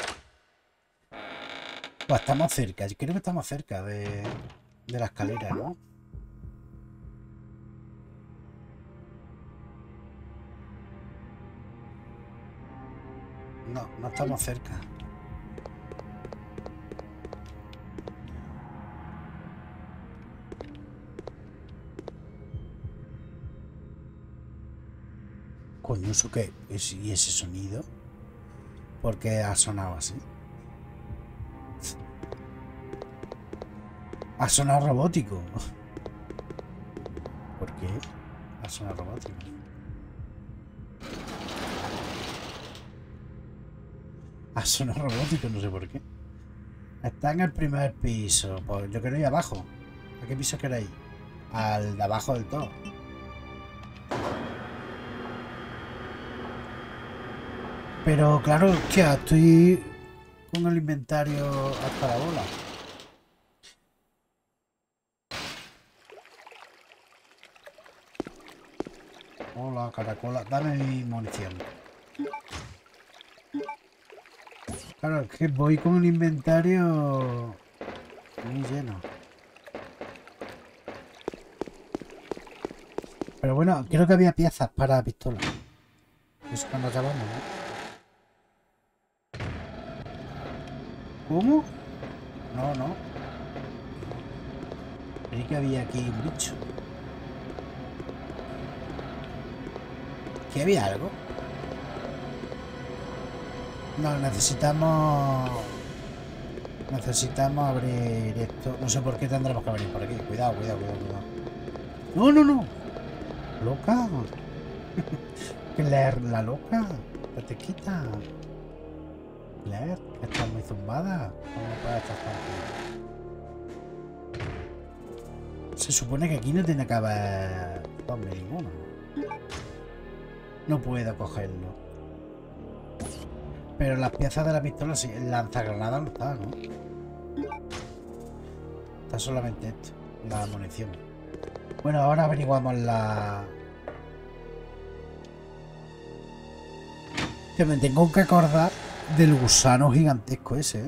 Pues estamos cerca, yo creo que estamos cerca de la escalera, ¿no? No, no estamos cerca. Coño, ¿eso qué es? ¿Y ese sonido? ¿Por qué ha sonado así? Ha sonado robótico. ¿Por qué? Ha sonado robótico. Ha sonado robótico, no sé por qué. Está en el primer piso. Pues yo quiero ir abajo. ¿A qué piso queréis? Al de abajo del todo. Pero claro, hostia, estoy con el inventario hasta la bola. Hola, caracola, dame mi munición. Claro, es que voy con el inventario muy lleno. Pero bueno, creo que había piezas para pistola. Eso cuando acabamos, ¿no? ¿Cómo? No, no. Creí que había aquí un bicho. ¿Que había algo? No, necesitamos abrir esto. No sé por qué tendremos que venir por aquí. Cuidado, cuidado, cuidado, cuidado. No, no, no. Loca. ¿Qué leer la loca? ¿Qué te quita? Leer, que estás muy zumbada. ¿Cómo puedes estar tranquila? Se supone que aquí no tiene que haber hombre ninguno. No puedo cogerlo. Pero las piezas de la pistola sí. El lanzagranada no está, ¿no? Está solamente esto. La munición. Bueno, ahora averiguamos la... Que me tengo que acordar del gusano gigantesco ese, ¿eh?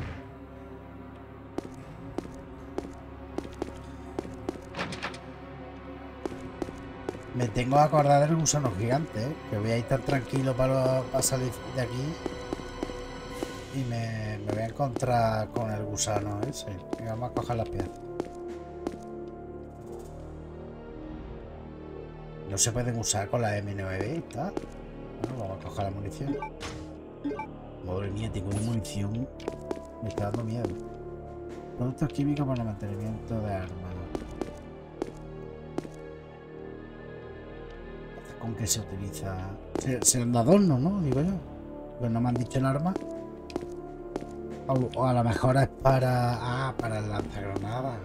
Me tengo que acordar del gusano gigante, ¿eh? Que voy a ir tan tranquilo para salir de aquí. Y me voy a encontrar con el gusano ese. Venga, vamos a coger las piezas. No se pueden usar con la M9 y tal. Bueno, vamos a coger la munición. Madre mía, tengo munición. Me está dando miedo. Productos químicos para el mantenimiento de armas. ¿Con qué se utiliza? Serán de adorno, ¿no? Digo yo. Pues no me han dicho el arma. O a lo mejor es para... Ah, para el lanzagranadas.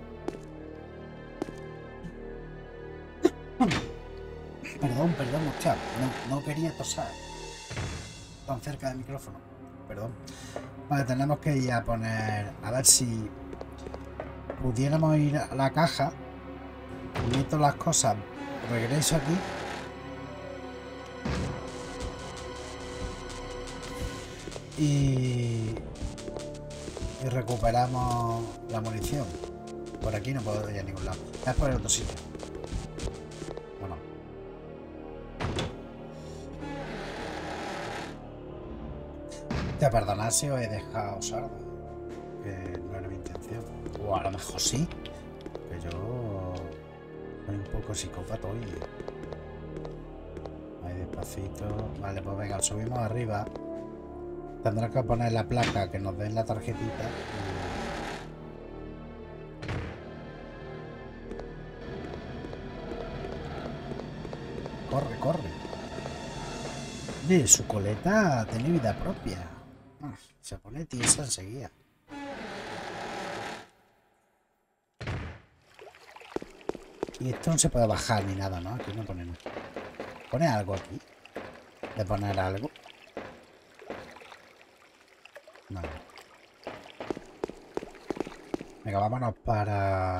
Perdón, hostia. No quería tosar tan cerca del micrófono. Perdón. Vale, tenemos que ir a poner... A ver si pudiéramos ir a la caja. Meto las cosas. Regreso aquí. Y recuperamos la munición. Por aquí no puedo ir a ningún lado. Es por el otro sitio. Bueno. Te perdonad si os he dejado sordo. Que no era mi intención. O a lo mejor sí. Que yo soy un poco psicópata hoy. Ahí despacito. Vale, pues venga, subimos arriba. Tendrá que poner la placa que nos den la tarjetita. Corre, corre. De su coleta tiene vida propia. Se pone tiesa enseguida. Y esto no se puede bajar ni nada, ¿no? Aquí no pone nada. ¿Pone algo aquí? ¿De poner algo? Vale. Venga, vámonos para...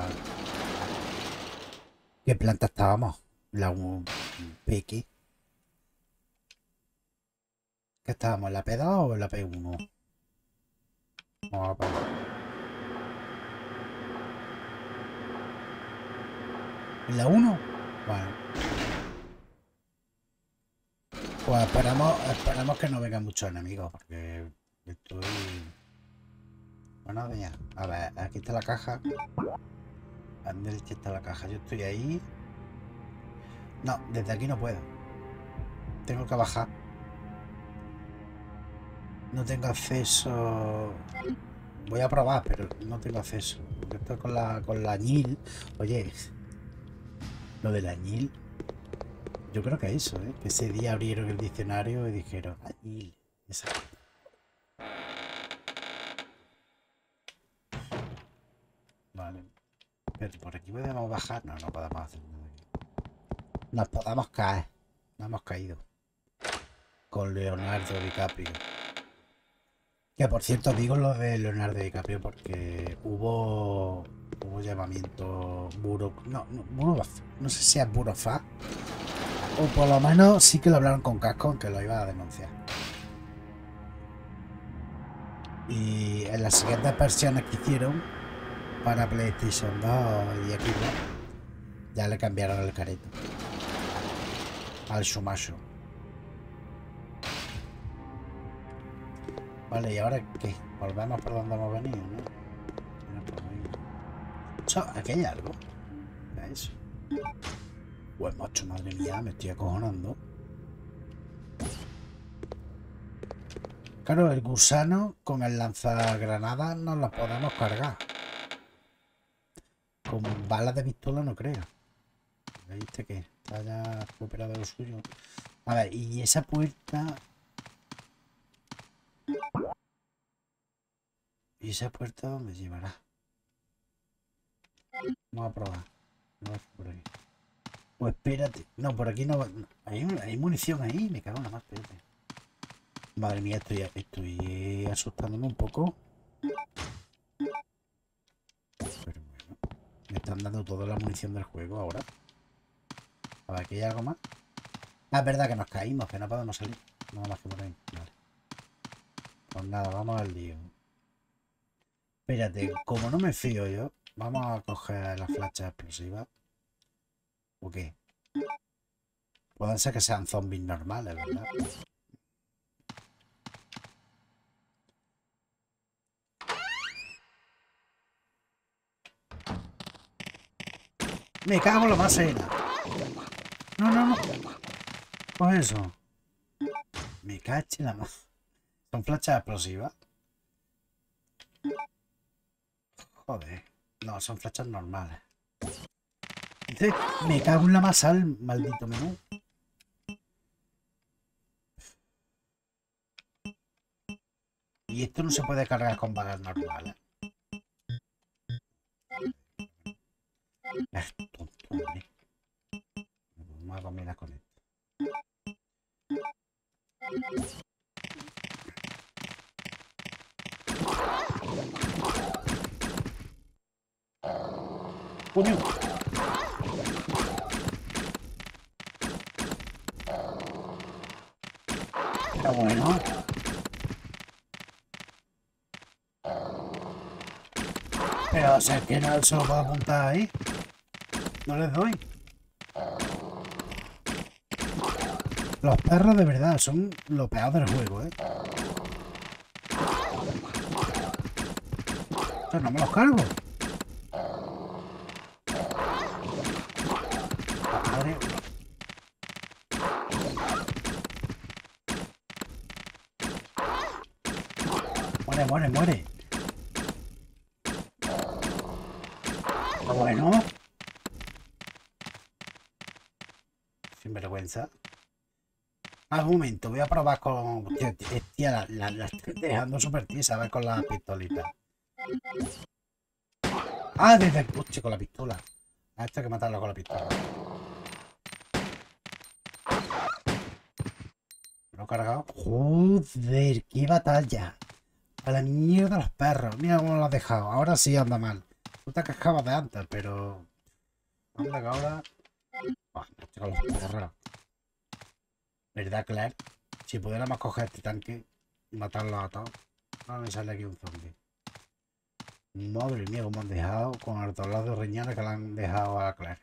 ¿Qué planta estábamos? La 1 PX. ¿Qué estábamos? ¿En la P2 o en la P1? Vamos a ver. ¿En la 1? Bueno. Pues esperamos que no vengan muchos enemigos, porque estoy... Bueno, ya. A ver, aquí está la caja. ¿Dónde está la caja? Yo estoy ahí. No, desde aquí no puedo. Tengo que bajar. No tengo acceso. Voy a probar, pero no tengo acceso. Porque estoy con la añil. Oye, lo del añil. Yo creo que eso, ¿eh? Que ese día abrieron el diccionario y dijeron añil. Esa. Vale. Pero por aquí podemos bajar. No, no podemos hacer nada aquí. Nos podamos caer. No hemos caído. Con Leonardo DiCaprio. Que por cierto digo lo de Leonardo DiCaprio porque hubo llamamiento no sé si es burofax o por lo menos sí que lo hablaron con Capcom, que lo iba a denunciar. Y en las siguientes versiones que hicieron para PlayStation 2 y Xbox ya le cambiaron el careto. al Shumashu. Vale, ¿y ahora qué? Volvemos por donde hemos venido, ¿no? Mira, por ahí. Eso, aquí hay algo. ¿Veis? Pues macho, madre mía, me estoy acojonando. Claro, el gusano con el lanzagranadas no lo podemos cargar. Con balas de pistola no creo. ¿Viste que está ya recuperado lo suyo? A ver, y esa puerta... ¿Y esa puerta dónde llevará? Vamos a probar. No va por aquí. Pues espérate. No, por aquí no va. Hay munición ahí. Me cago en la más, espérate. Madre mía, estoy asustándome un poco. Pero bueno. Me están dando toda la munición del juego ahora. A ver, aquí hay algo más. Ah, es verdad que nos caímos, que no podemos salir. Nada más que por ahí. Vale. Pues nada, vamos al lío. Espérate, como no me fío yo, vamos a coger las flechas explosivas. ¿O qué? Pueden ser que sean zombies normales, ¿verdad? Me cago en la macena. No, no, no. Pues eso. Me caché la mano. Son flechas explosivas. Joder. No, son flechas normales. Entonces, me cago en la masa al maldito menú. Y esto no se puede cargar con balas normales. Es tonto, hombre. Vamos a combinar con esto. ¡Coño! Está bueno. Pero, o sea, que no se lo puedo apuntar ahí. No les doy. Los perros de verdad son lo peor del juego, ¿eh? O sea, no me los cargo. Madre. Muere, muere, muere. Está bueno. Sin vergüenza. Al momento, voy a probar con... Tía, la estoy dejando súper tiesa, a ver con la pistolita. Ah, desde... Hostia, con la pistola. A esto hay que matarlo con la pistola. ¿Lo he cargado? Joder, qué batalla. A la mierda los perros. Mira cómo lo has dejado. Ahora sí anda mal. Tú te cascabas de antes, pero... Anda que ahora... Con los perros. ¿Verdad, Claire? Si pudiéramos coger este tanque y matarlo a todos. No me sale aquí un zombie. Madre mía, cómo han dejado con el dolor de riñones que le han dejado a Claire.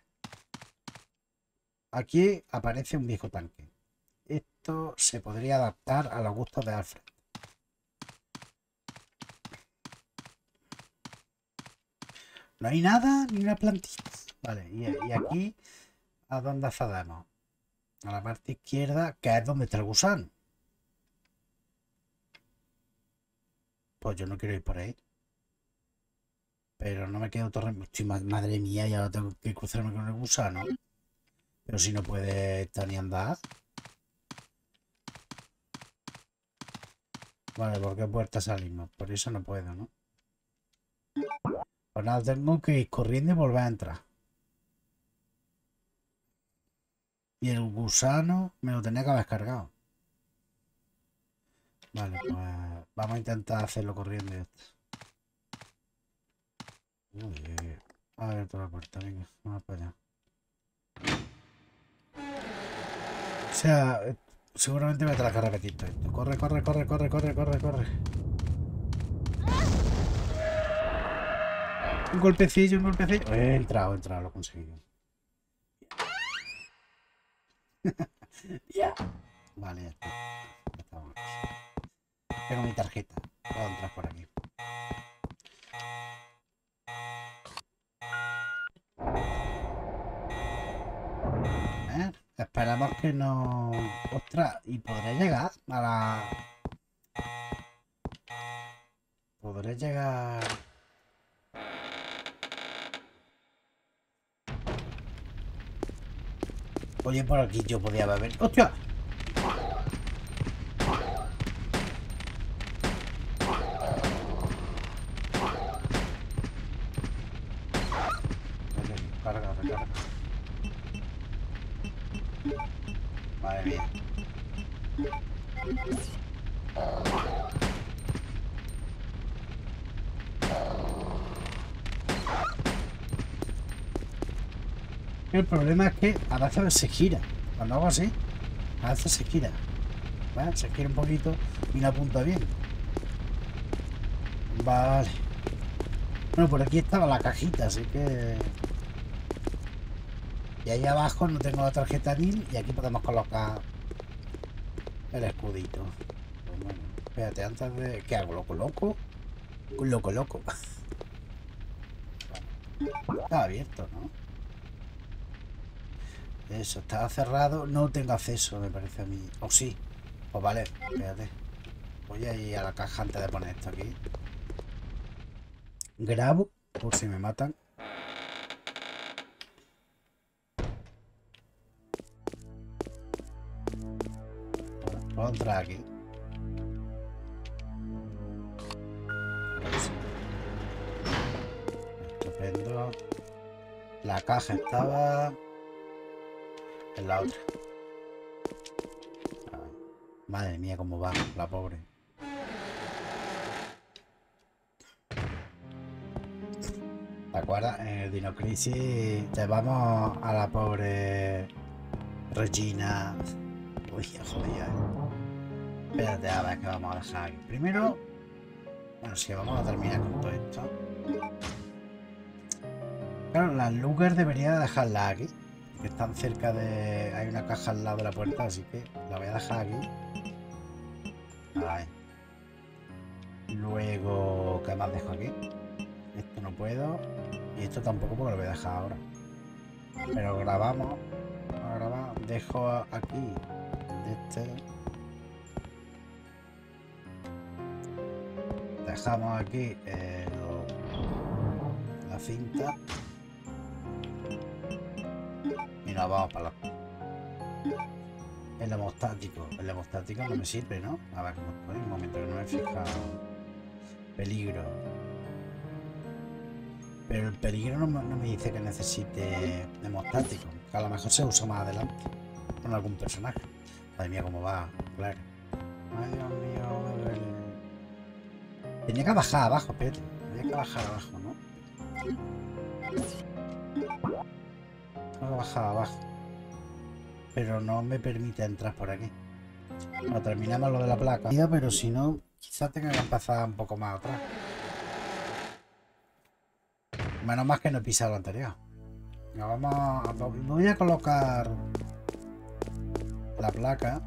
Aquí aparece un viejo tanque. Esto se podría adaptar a los gustos de Alfred. No hay nada, ni una plantita. Vale, y aquí, ¿a dónde accedemos? A la parte izquierda, que es donde está el gusano. Pues yo no quiero ir por ahí. Pero no me quedo torre. Madre mía, ya tengo que cruzarme con el gusano. Pero si no puede estar ni andar. Vale, ¿por qué puerta salimos? Por eso no puedo, ¿no? Pues nada, tengo que ir corriendo y volver a entrar. Y el gusano me lo tenía que haber cargado. Vale, pues vamos a intentar hacerlo corriendo esto. Uy, abre toda la puerta, venga, vamos para allá. O sea, seguramente me tendrá que repetir todo esto. Corre, corre, corre, corre, corre, corre, corre. Un golpecillo, un golpecillo. He entrado, lo he conseguido. Ya. Vale, ya está. Ya estamos aquí. Tengo mi tarjeta. Puedo entrar por aquí. Esperamos que no... Ostras, y podré llegar a la... Podré llegar... Oye, por aquí yo podía beber... ¡Hostia! Carga, recarga. Madre mía. El problema es que a veces se gira. Cuando hago así, a veces se gira. ¿Vale? Se gira un poquito y no apunta bien. Vale. Bueno, por aquí estaba la cajita, así que... Y ahí abajo no tengo la tarjeta NIL y aquí podemos colocar el escudito. Pues bueno, espérate, antes de... ¿Qué hago? ¿Lo coloco? Lo coloco. Bueno, está abierto, ¿no? Eso, estaba cerrado. No tengo acceso, me parece a mí. O sí. Pues vale, espérate. Voy a ir a la caja antes de poner esto aquí. Grabo, por si me matan. Puedo entrar aquí. Estupendo. La caja estaba en la otra. Ay, madre mía, cómo va la pobre. ¿Te acuerdas? En el Dino Crisis llevamos a la pobre Regina. Uy, jodida. Espérate, a ver qué vamos a dejar aquí. Primero, bueno, sí, vamos a terminar con todo esto. Claro, las Luger debería dejarla aquí. Que están cerca de... Hay una caja al lado de la puerta, así que la voy a dejar aquí. Ahí. Luego, ¿qué más dejo aquí? Esto no puedo. Y esto tampoco porque lo voy a dejar ahora. Pero grabamos. Vamos a grabar. Dejo aquí. Dejamos aquí la cinta. Y nos vamos para la... El hemostático. El hemostático no me sirve, ¿no? A ver cómo estoy. Un momento que no me he fijado. Peligro. Pero el peligro no me dice que necesite hemostático. Que a lo mejor se usa más adelante. Con algún personaje. Madre mía, cómo va. Claro. Ay, Dios mío. Tenía que bajar abajo, espérate. Tenía que bajar abajo, ¿no? Tengo que bajar abajo. Pero no me permite entrar por aquí. Bueno, terminamos lo de la placa. Pero si no, quizás tenga que empezar un poco más atrás. Menos más que no he pisado lo anterior. Voy a colocar la placa.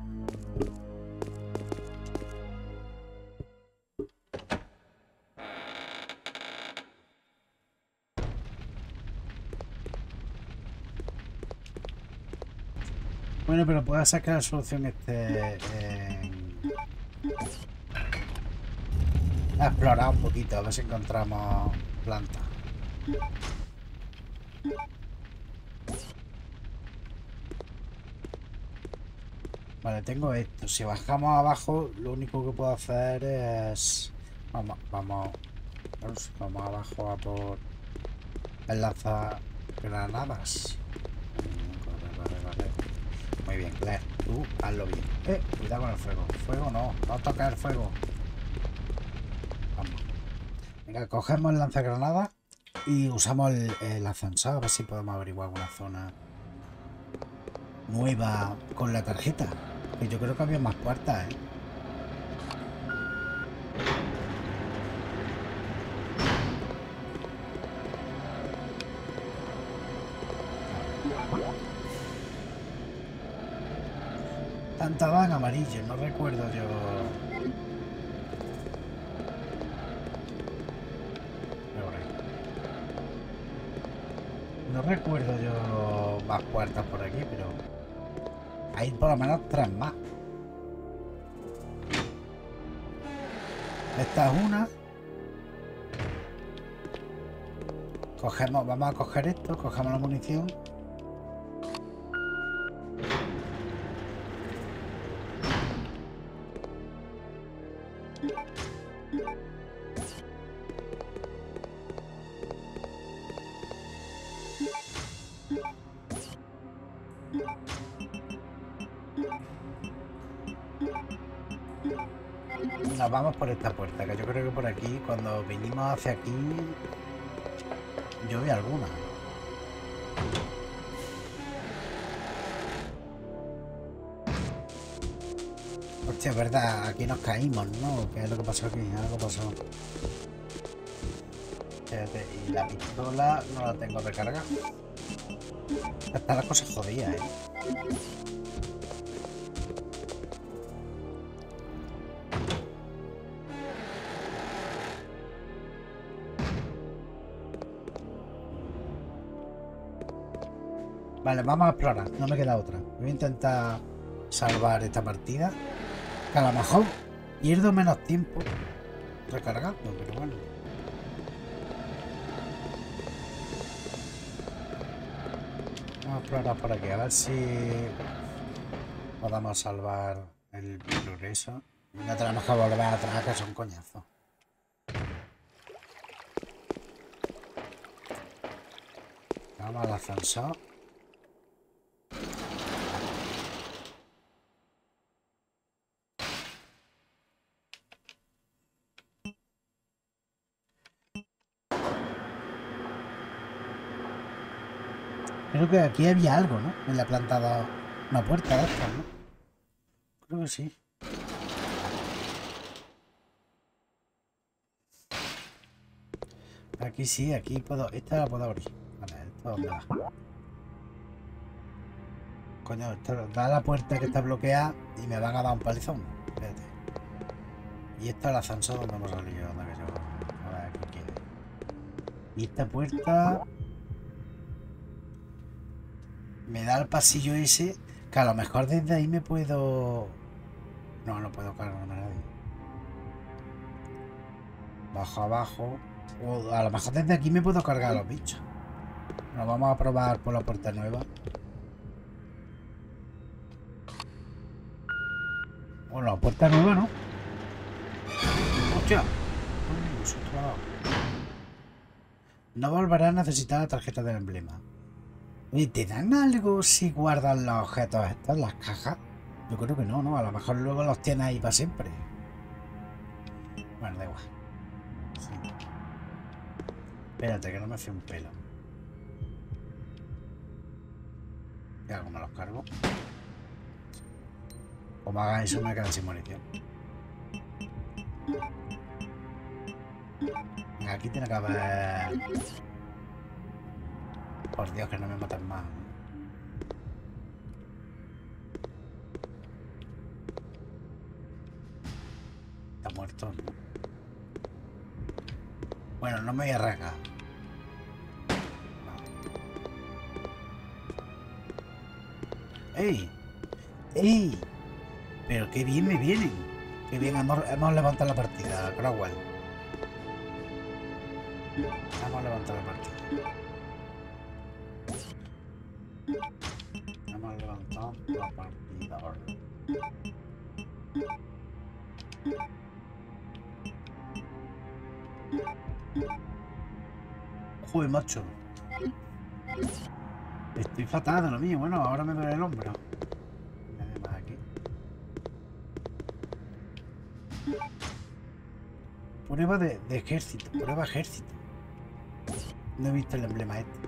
Bueno, pero puedo sacar la solución a explorar un poquito, a ver si encontramos plantas. Vale, tengo esto. Si bajamos abajo, lo único que puedo hacer es... Vamos abajo a por el lanzagranadas. Vale. Muy bien, Claire. Tú hazlo bien. Cuidado con el fuego. Fuego no toca el fuego. Vamos. Venga, cogemos el lanzagranadas y usamos el ascensor a ver si podemos averiguar alguna zona nueva con la tarjeta. Que yo creo que había más puertas, ¿eh? Plantada en amarillo, no recuerdo yo. No recuerdo yo más puertas por aquí, pero hay por lo menos 3 más. Esta es una. Cogemos, vamos a coger esto, cogemos la munición. Nos vamos por esta puerta, que yo creo que por aquí, cuando vinimos hacia aquí, yo vi alguna. Hostia, es verdad, aquí nos caímos, ¿no? ¿Qué es lo que pasó aquí? Algo pasó. Espérate, y la pistola no la tengo recargada. Están las cosas jodidas, ¿eh? Vale, vamos a explorar, no me queda otra. Voy a intentar salvar esta partida. Que a lo mejor pierdo menos tiempo recargando, pero bueno. Vamos a explorar por aquí, a ver si podamos salvar el progreso. No tenemos que volver atrás, que son coñazos. Vamos al ascensor. Creo que aquí había algo, ¿no? En la planta de una puerta de estas, ¿no? Creo que sí. Aquí sí, aquí puedo... Esta la puedo abrir. Vale, ¿esto dónde va? Coño, esto da la puerta que está bloqueada y me van a dar un palizón. Espérate. Y esta es el ascensor donde hemos salido, donde que yo... A ver, ¿qué quiere? Y esta puerta... Me da el pasillo ese, que a lo mejor desde ahí me puedo... No, no puedo cargarme a nadie. Bajo abajo. O a lo mejor desde aquí me puedo cargar a los bichos. Nos vamos a probar por la puerta nueva. Bueno, la puerta nueva, ¿no? ¡Hostia! Uy, susto me ha dado. No volverás a necesitar la tarjeta del emblema. Oye, ¿te dan algo si guardan los objetos estos en las cajas? Yo creo que no, ¿no? A lo mejor luego los tienes ahí para siempre. Bueno, da igual. Sí. Espérate, que no me fío un pelo. ¿Qué hago? ¿Me los cargo? Como haga eso me quedan sin munición. Venga, aquí tiene que haber... Por Dios, que no me maten más. Está muerto, ¿no? Bueno, no me voy a arrancar. ¡Ey! ¡Ey! Pero qué bien me vienen. Qué bien, hemos levantado la partida, Crowell. Hemos levantado la partida. Hemos levantado la partida. Joder, macho. Estoy fatal de lo mío. Bueno, ahora me duele el hombro. Nada más aquí. Prueba de ejército. Prueba ejército. No he visto el emblema este.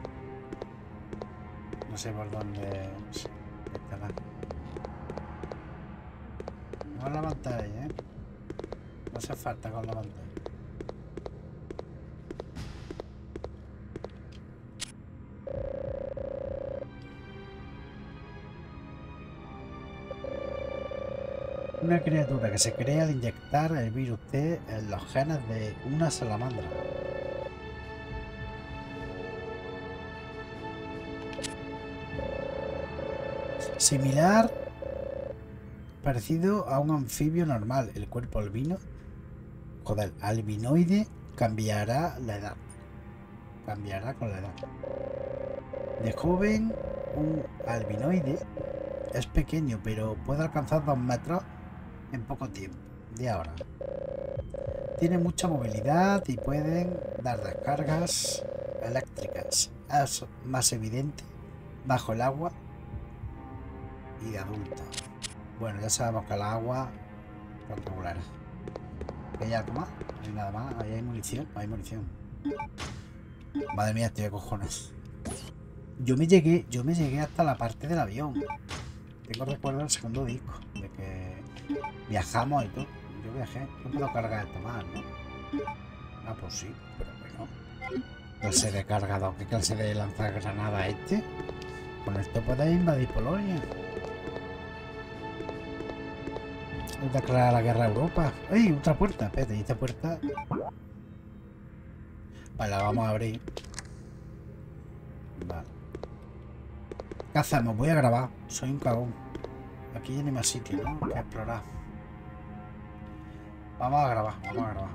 No sé por dónde... No sé. Estará. No la pantalla, ¿eh? No hace falta con la pantalla. Una criatura que se crea al inyectar el virus T en los genes de una salamandra. Similar, parecido a un anfibio normal. El cuerpo albino, joder, albinoide, cambiará la edad. Cambiará con la edad. De joven, un albinoide es pequeño, pero puede alcanzar 2 metros en poco tiempo, de ahora. Tiene mucha movilidad y pueden dar descargas eléctricas. Es más evidente bajo el agua y de adulto. Bueno, ya sabemos que el agua es regular. ¿Qué ya toma? No hay nada más. Ahí hay munición. Hay munición. Madre mía, estoy de cojones. Yo me llegué hasta la parte del avión. Tengo recuerdo del segundo disco, de que viajamos y todo. Yo viajé. No puedo cargar esto más, ¿no? Ah, pues sí, pero bueno. Clase de cargador, ¿qué clase de lanzagranada este? Con esto podéis invadir Polonia. Declarar la guerra a Europa. ¡Ey! Otra puerta. Espérate, ¿y esta puerta? Vale, la vamos a abrir. Vale. ¿Qué hacemos? Voy a grabar. Soy un cagón. Aquí ya no hay más sitio, ¿no? Que explorar. Vamos a grabar, vamos a grabar.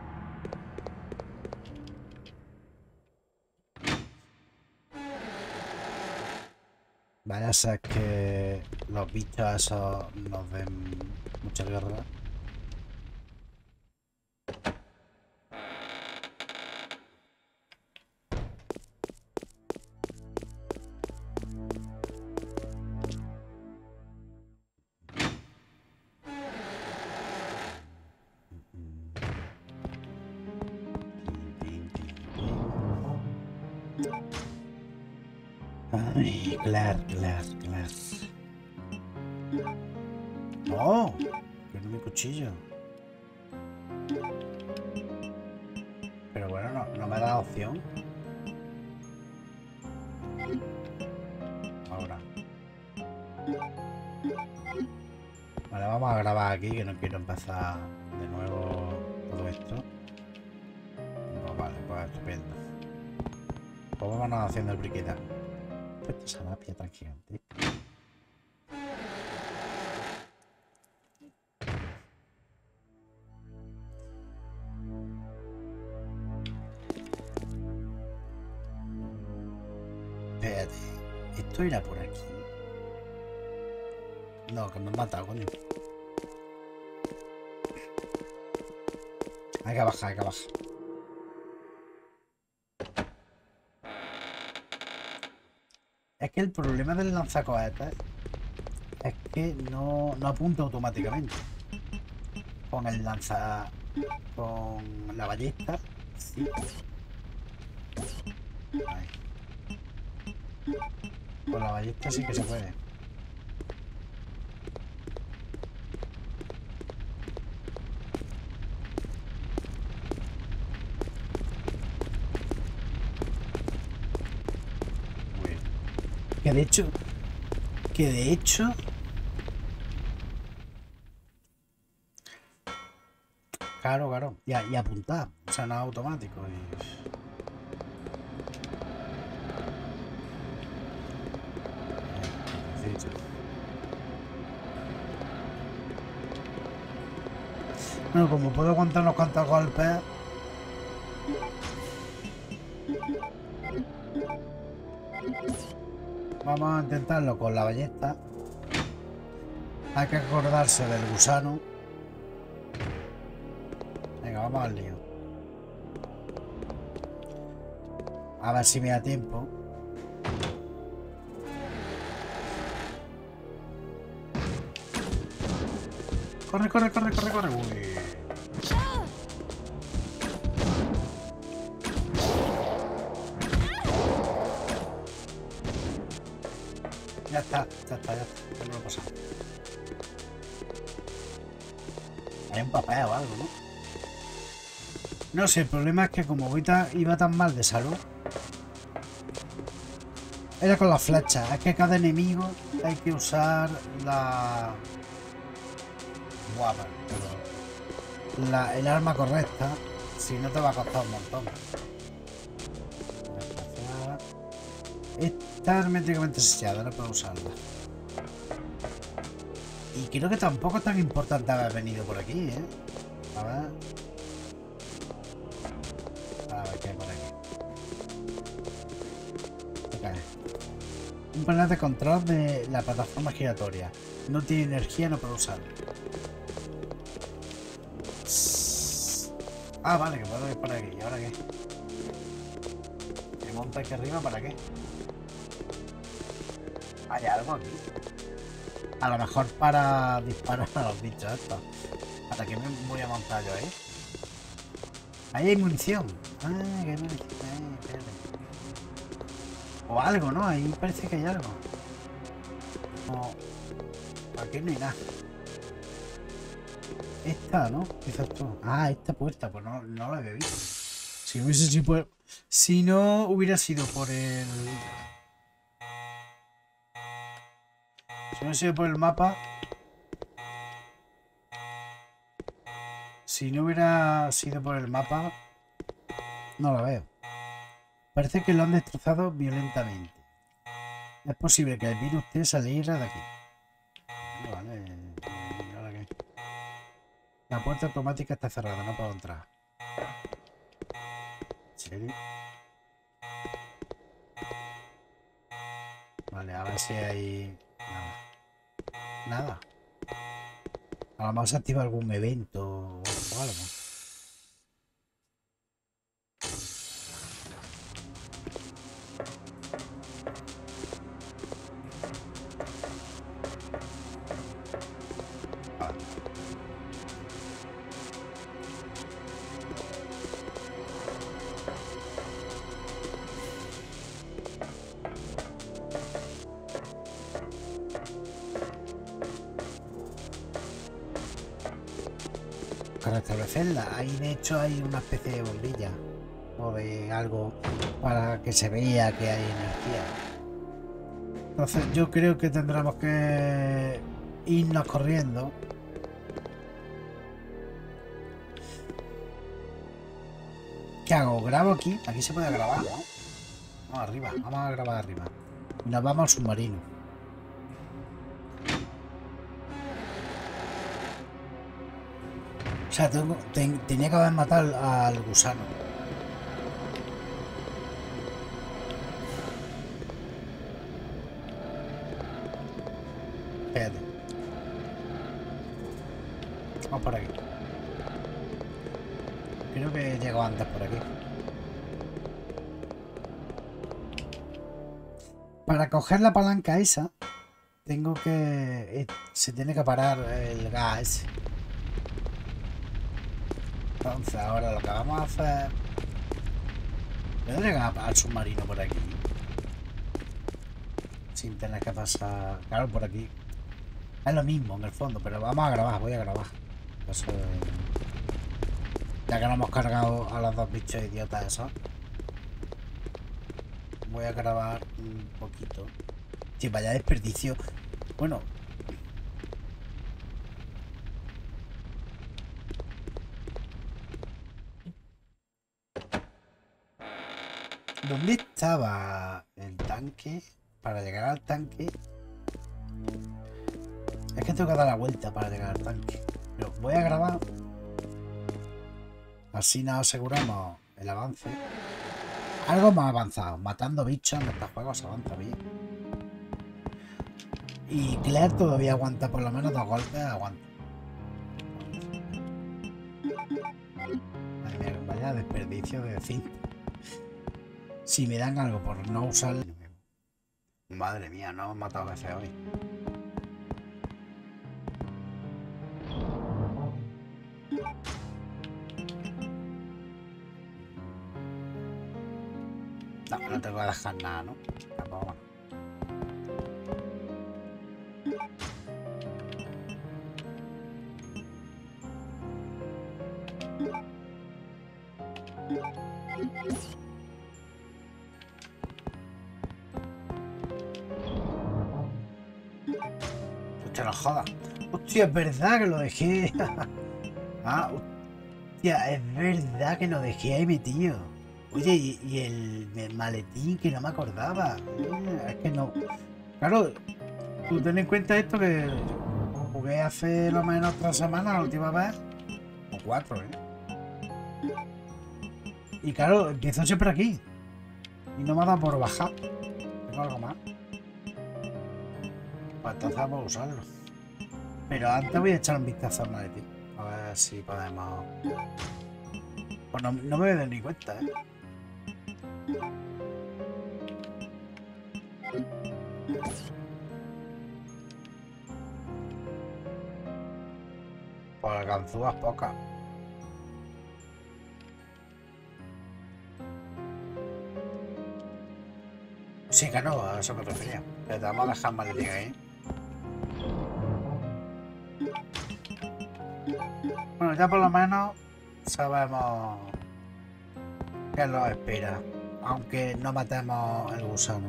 Vaya a ser que los bichos esos nos den mucha guerra. Ay, claro. No, que no mi cuchillo. Pero bueno, no me da opción. Ahora. Vale, vamos a grabar aquí, que no quiero empezar de nuevo todo esto. Pues vale, pues estupendo. Pues vámonos haciendo el briqueta. Esa lapia tan gigante. Espérate, esto irá por aquí. No, que me han matado, coño. Hay que bajar, hay que bajar. Es que el problema del lanzacohetes es que no apunta automáticamente. Con la ballesta, sí. Ahí. Con la ballesta sí que se puede. Que de hecho claro y apuntar, o sea, nada automático bueno, como puedo aguantar unos cuantos golpes. Vamos a intentarlo con la ballesta. Hay que acordarse del gusano. Venga, vamos al lío. A ver si me da tiempo. Corre. Uy. Ya está. Ya me lo he pasado. Hay un papel o algo, ¿no? No sé, el problema es que como iba tan mal de salud. Era con las flechas. Es que cada enemigo hay que usar guapa, pero el arma correcta, si no te va a costar un montón. Está herméticamente sellada, no puedo usarla. Y creo que tampoco es tan importante haber venido por aquí, ¿eh? A ver. A ver qué hay por aquí. Okay. Un panel de control de la plataforma giratoria. No tiene energía, no puedo usarlo. Ah, vale, que puedo ir por aquí. ¿Y ahora qué? ¿Me monta aquí arriba para qué? ¿Hay algo aquí? A lo mejor para disparar a los bichos estos. ¿Para qué me voy a montar yo ahí? Ahí hay munición. Ah, que hay munición. Espérate. O algo, ¿no? Ahí parece que hay algo. No. Aquí no hay nada. Esta, ¿no? Quizás tú. Ah, esta puerta, pues no la había visto. Si hubiese sido por... Si no hubiera sido por el... Si no hubiera sido por el mapa... Si no hubiera sido por el mapa... No la veo. Parece que lo han destrozado violentamente. Es posible que el virus T saliera de aquí. Vale. ¿Ahora qué? La puerta automática está cerrada, no puedo entrar. ¿En serio? Vale, a ver si hay... Nada. Nada. A lo mejor se activa algún evento o algo. Para establecerla, ahí de hecho hay una especie de bombilla o de algo para que se vea que hay energía. Entonces yo creo que tendremos que irnos corriendo. ¿Qué hago? ¿Grabo aquí? Aquí se puede grabar, ¿no? Vamos arriba, vamos a grabar arriba. Y nos vamos al submarino. O sea, tenía que haber matado al gusano. Espérate. Vamos por aquí. Creo que he llegado antes por aquí. Para coger la palanca esa, tengo que... se tiene que parar el gas ese. Entonces ahora lo que vamos a hacer... ¿Puedo llegar al submarino por aquí? Sin tener que pasar... Claro, por aquí. Es lo mismo en el fondo, pero vamos a grabar, voy a grabar. Eso... Ya que no hemos cargado a los dos bichos idiotas esos. Voy a grabar un poquito. Sí, vaya desperdicio. Bueno... ¿Dónde estaba el tanque? Para llegar al tanque... Es que tengo que dar la vuelta para llegar al tanque. Pero voy a grabar. Así nos aseguramos el avance. Algo más avanzado. Matando bichos en estos juegos se avanza bien. Y Claire todavía aguanta, por lo menos 2 golpes aguanta. Vaya desperdicio de cinta. Si me dan algo por no usar... Madre mía, no hemos matado veces hoy. No, no te voy a dejar nada, ¿no? Tampoco, bueno. Usted no joda. Hostia, es verdad que lo dejé. Ah, hostia, es verdad que lo dejé ahí metido. Oye, y el maletín que no me acordaba. Es que no. Claro, tú ten en cuenta esto que jugué hace lo menos 3 semanas la última vez. O 4, ¿eh? Y claro, empiezo siempre aquí. Y no me ha dado por bajar. Tengo algo más. Pues entonces vamos a usarlo. Pero antes voy a echar un vistazo al maletín. A ver si podemos... Pues no me voy a dar ni cuenta, ¿eh? Pues ganzúas pocas. Sí, que no, a eso me refería. Pero te vamos a dejar maletín ahí. Bueno, ya por lo menos sabemos qué nos espera. Aunque no matemos el gusano.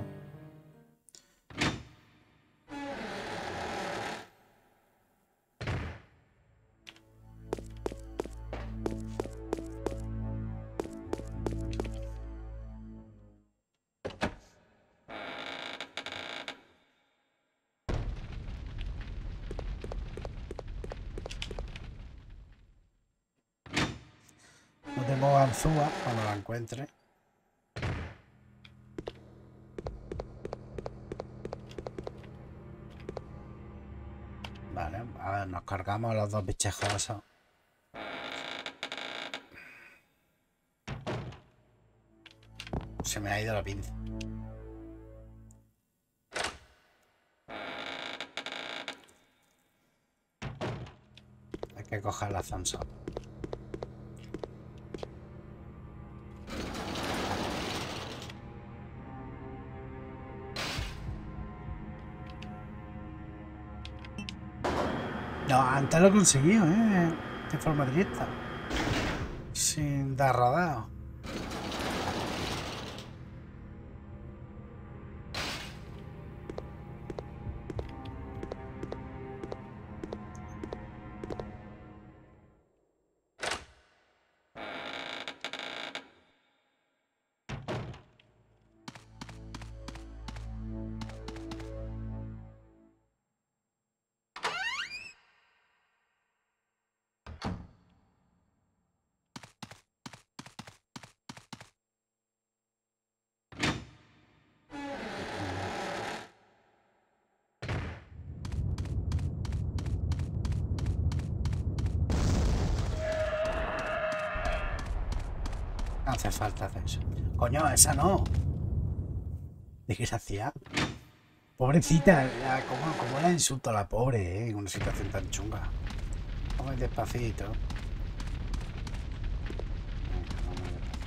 No tengo ganzúa cuando la encuentre. Vale, a ver, nos cargamos los 2 bichejos esos. Se me ha ido la pinza. Hay que coger el ascensor. No, antes lo he conseguido, ¿eh? De forma directa. Sin dar rodeo. No hace falta hacer eso. Coño, esa no. ¿De qué se hacía? Pobrecita, ¿cómo la insulto a la pobre, en una situación tan chunga? Vamos a ir despacito. Venga, vamos a ir despacito.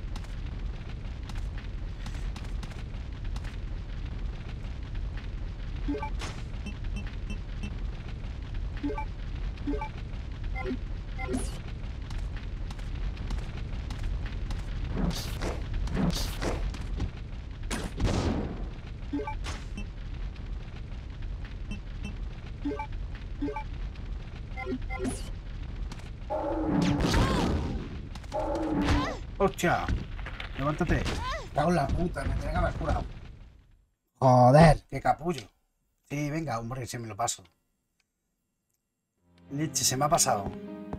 ¡Hostia! Levántate. Cago en la puta, me tenía que haber curado. Joder, qué capullo. Sí, venga, hombre, se me lo paso. Leche, se me ha pasado.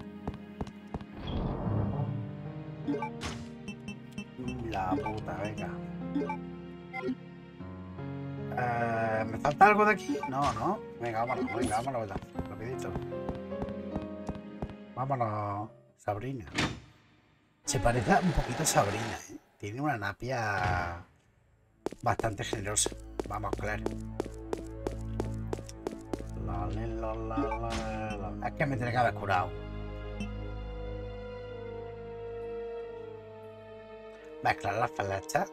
La puta, venga. ¿Me falta algo de aquí? No, no. Venga, vámonos, rapidito. Vámonos, Sabrina. Se parece un poquito a Sabrina, ¿eh? Tiene una napia bastante generosa. Vamos, claro. Es que me tiene que haber curado. Mezclar las flechas.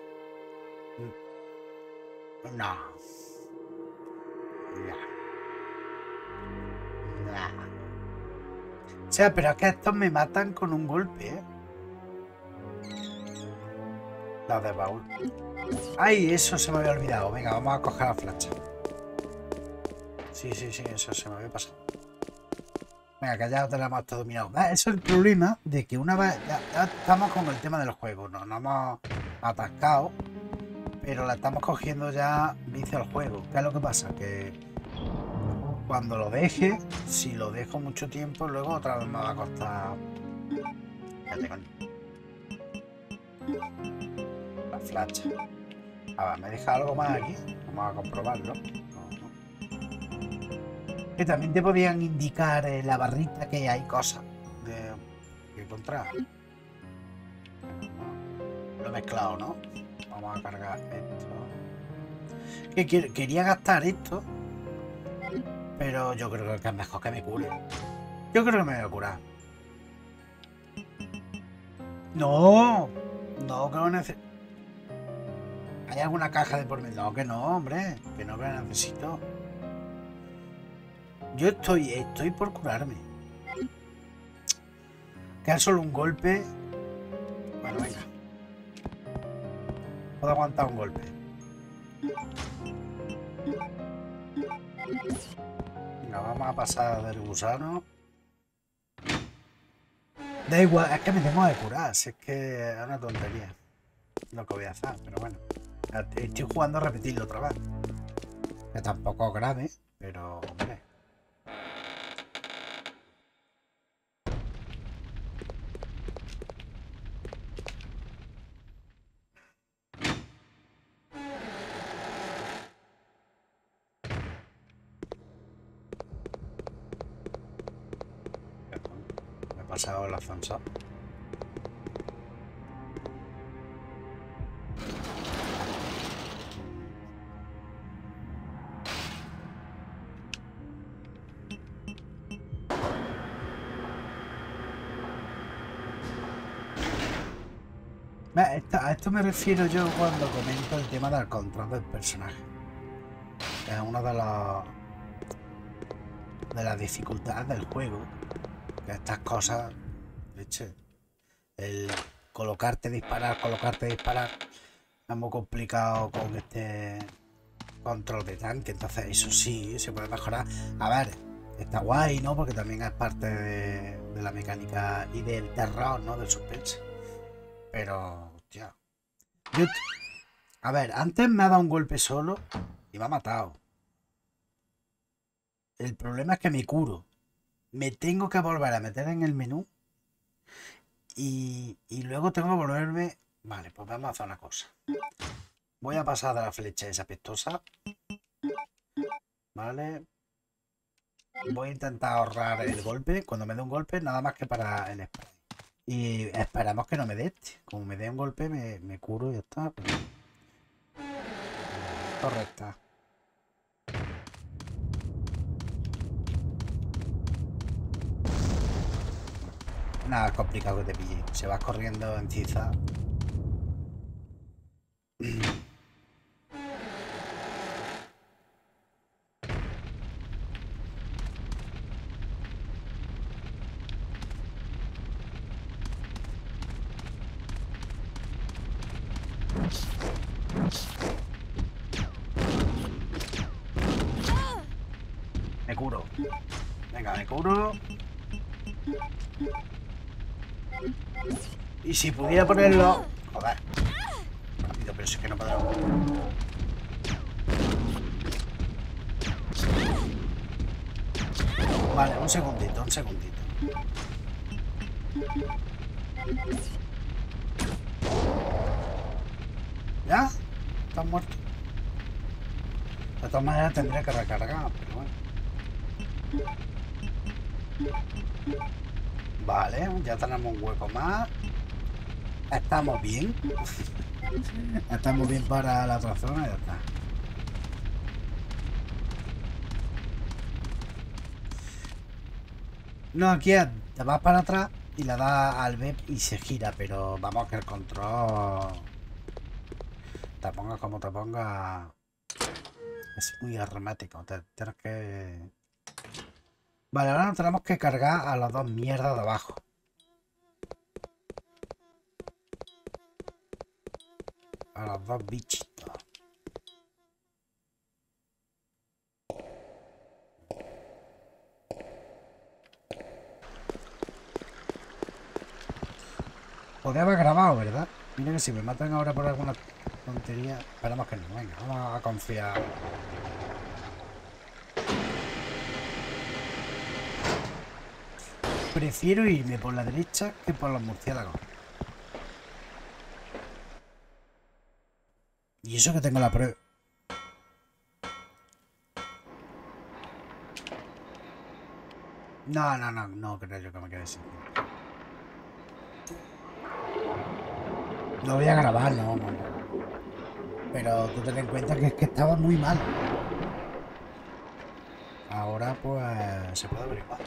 No. O sea, pero es que estos me matan con un golpe, ¿eh? Los de baúl. Ay, eso se me había olvidado. Venga, vamos a coger la flecha. Sí, eso se me había pasado. Venga, que ya tenemos todo dominado. Eso es el problema de que una vez ya estamos con el tema del juego. Nos hemos atascado, pero la estamos cogiendo ya vicio al juego. ¿Qué es lo que pasa? Que cuando lo deje, si lo dejo mucho tiempo, luego otra vez me va a costar. Fíjate, coño. La flacha. A ver, me deja algo más aquí. Vamos a comprobarlo. Que también te podían indicar en la barrita que hay cosas que encontrar. Lo he mezclado, ¿no? Vamos a cargar esto. Que quería gastar esto, pero yo creo que es mejor que me cure. Yo creo que me voy a curar. No, que no necesito. ¿Hay alguna caja de por medio? No, que no, hombre, que no la necesito. Yo estoy por curarme. Queda solo un golpe. Bueno, venga. Puedo aguantar un golpe. Venga, vamos a pasar del gusano. Da igual, es que me tengo que curar. Si es que es una tontería lo que voy a hacer, pero bueno. Estoy jugando a repetirlo otra vez. Que tampoco es grave, pero hombre. Me he pasado el ascensor. A esto me refiero yo cuando comento el tema del control del personaje. Es una de las dificultades del juego. Que estas cosas, leche, el colocarte, disparar, es muy complicado con este control de tanque. Entonces eso sí, se puede mejorar. A ver, está guay, ¿no? Porque también es parte de la mecánica y del terror, ¿no? Del suspense. Pero, hostia. A ver, antes me ha dado un golpe solo y me ha matado. El problema es que me curo. Me tengo que volver a meter en el menú. Y luego tengo que volverme... Vale, pues vamos a hacer una cosa. Voy a pasar de la flecha esa pestosa. Vale. Voy a intentar ahorrar el golpe. Cuando me dé un golpe, nada más que para el spray. Y esperamos que no me dé este. Como me dé un golpe, me curo y ya está. Correcta. Nada, es complicado que te pille. Se va corriendo en ciza. Me curo. Venga, me curo. Y si pudiera ponerlo... Joder. Rápido, pero es que no puedo. Vale, un segundito. ¿Ya? ¿Estás muerto? De todas maneras tendría que recargar, pero bueno. Vale, ya tenemos un hueco más. Estamos bien. Estamos bien para la otra zona y ya está. No, aquí te vas para atrás y le das al B y se gira, pero vamos que el control... Te pongas como te pongas... Es muy hermético, tienes que... Vale, ahora nos tenemos que cargar a las dos mierdas de abajo. A los dos bichitos. Podría haber grabado, ¿verdad? Mira que si me matan ahora por alguna tontería... Esperamos que no. Venga, vamos a confiar. Prefiero irme por la derecha que por los murciélagos. Y eso que tengo la prueba. No creo yo que me quede sin. No voy a grabar, no. Pero tú ten en cuenta que es que estaba muy mal. Ahora pues se puede averiguar.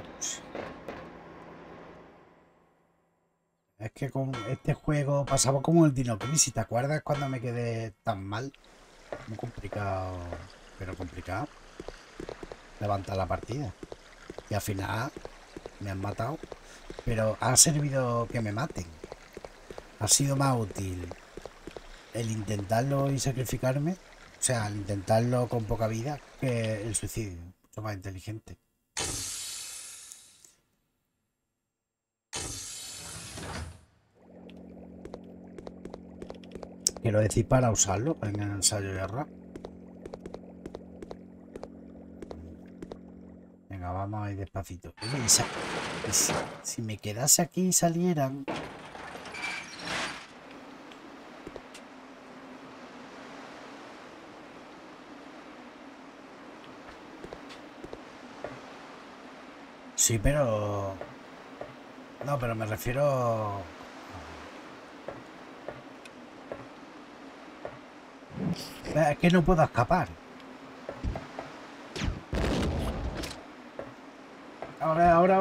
Es que con este juego pasaba como el Dino Crisis. ¿Te acuerdas cuando me quedé tan mal? Muy complicado, pero complicado levantar la partida. Y al final me han matado. Pero ha servido que me maten. Ha sido más útil el intentarlo y sacrificarme. O sea, el intentarlo con poca vida que el suicidio. Mucho más inteligente. Quiero decir para usarlo en el ensayo y error. Venga, vamos a ir despacito. Oye, si me quedase aquí y salieran... Sí, pero... No, pero me refiero... Es que no puedo escapar. Ahora.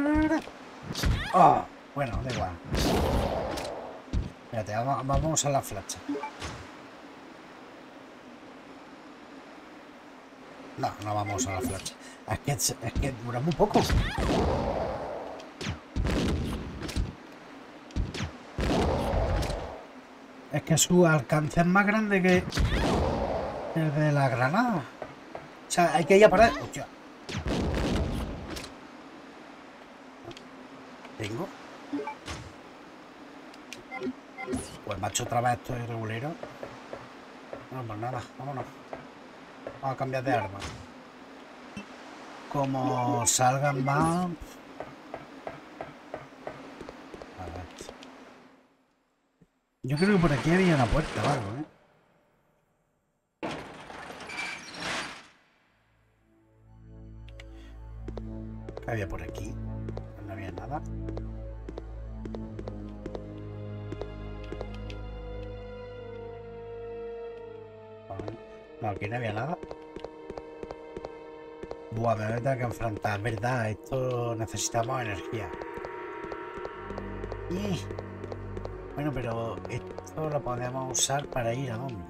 Oh, bueno, da igual. Espérate, vamos a la flecha. No vamos a la flecha. Es que dura muy poco. Es que su alcance es más grande que el de la granada. O sea, hay que ir a parar. Hostia. ¿Tengo? Pues macho, otra vez esto es regulero. No, pues nada, vámonos. Vamos a cambiar de arma. Como salgan más... A ver. Yo creo que por aquí había una puerta o algo, ¿eh? ¿Qué había por aquí? No había nada. No, aquí no había nada. Buah, me voy a tener que enfrentar. Es verdad, esto necesitamos energía. Bueno, pero esto lo podemos usar para ir a dónde.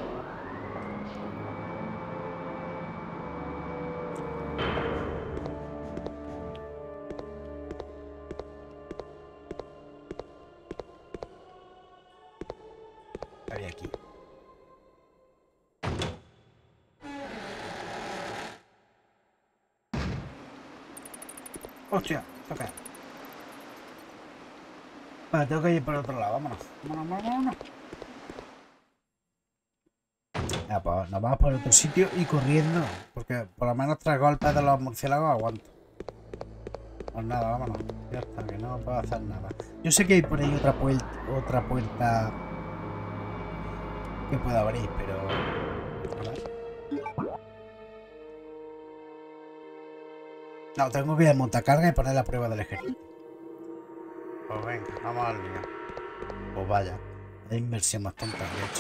Había aquí. Hostia, toca. Vale, tengo que ir por el otro lado, vámonos. Vámonos. Ya, pues nos vamos por otro sitio y corriendo. Porque por lo menos 3 golpes de los murciélagos aguanto. Pues nada, vámonos. Ya está, que no puedo hacer nada. Yo sé que hay por ahí otra puerta que pueda abrir, pero... A ver. No, tengo que ir a montacarga y poner la prueba del ejército. Pues venga, vamos al lío. Pues vaya, la inversión más tonta que he hecho.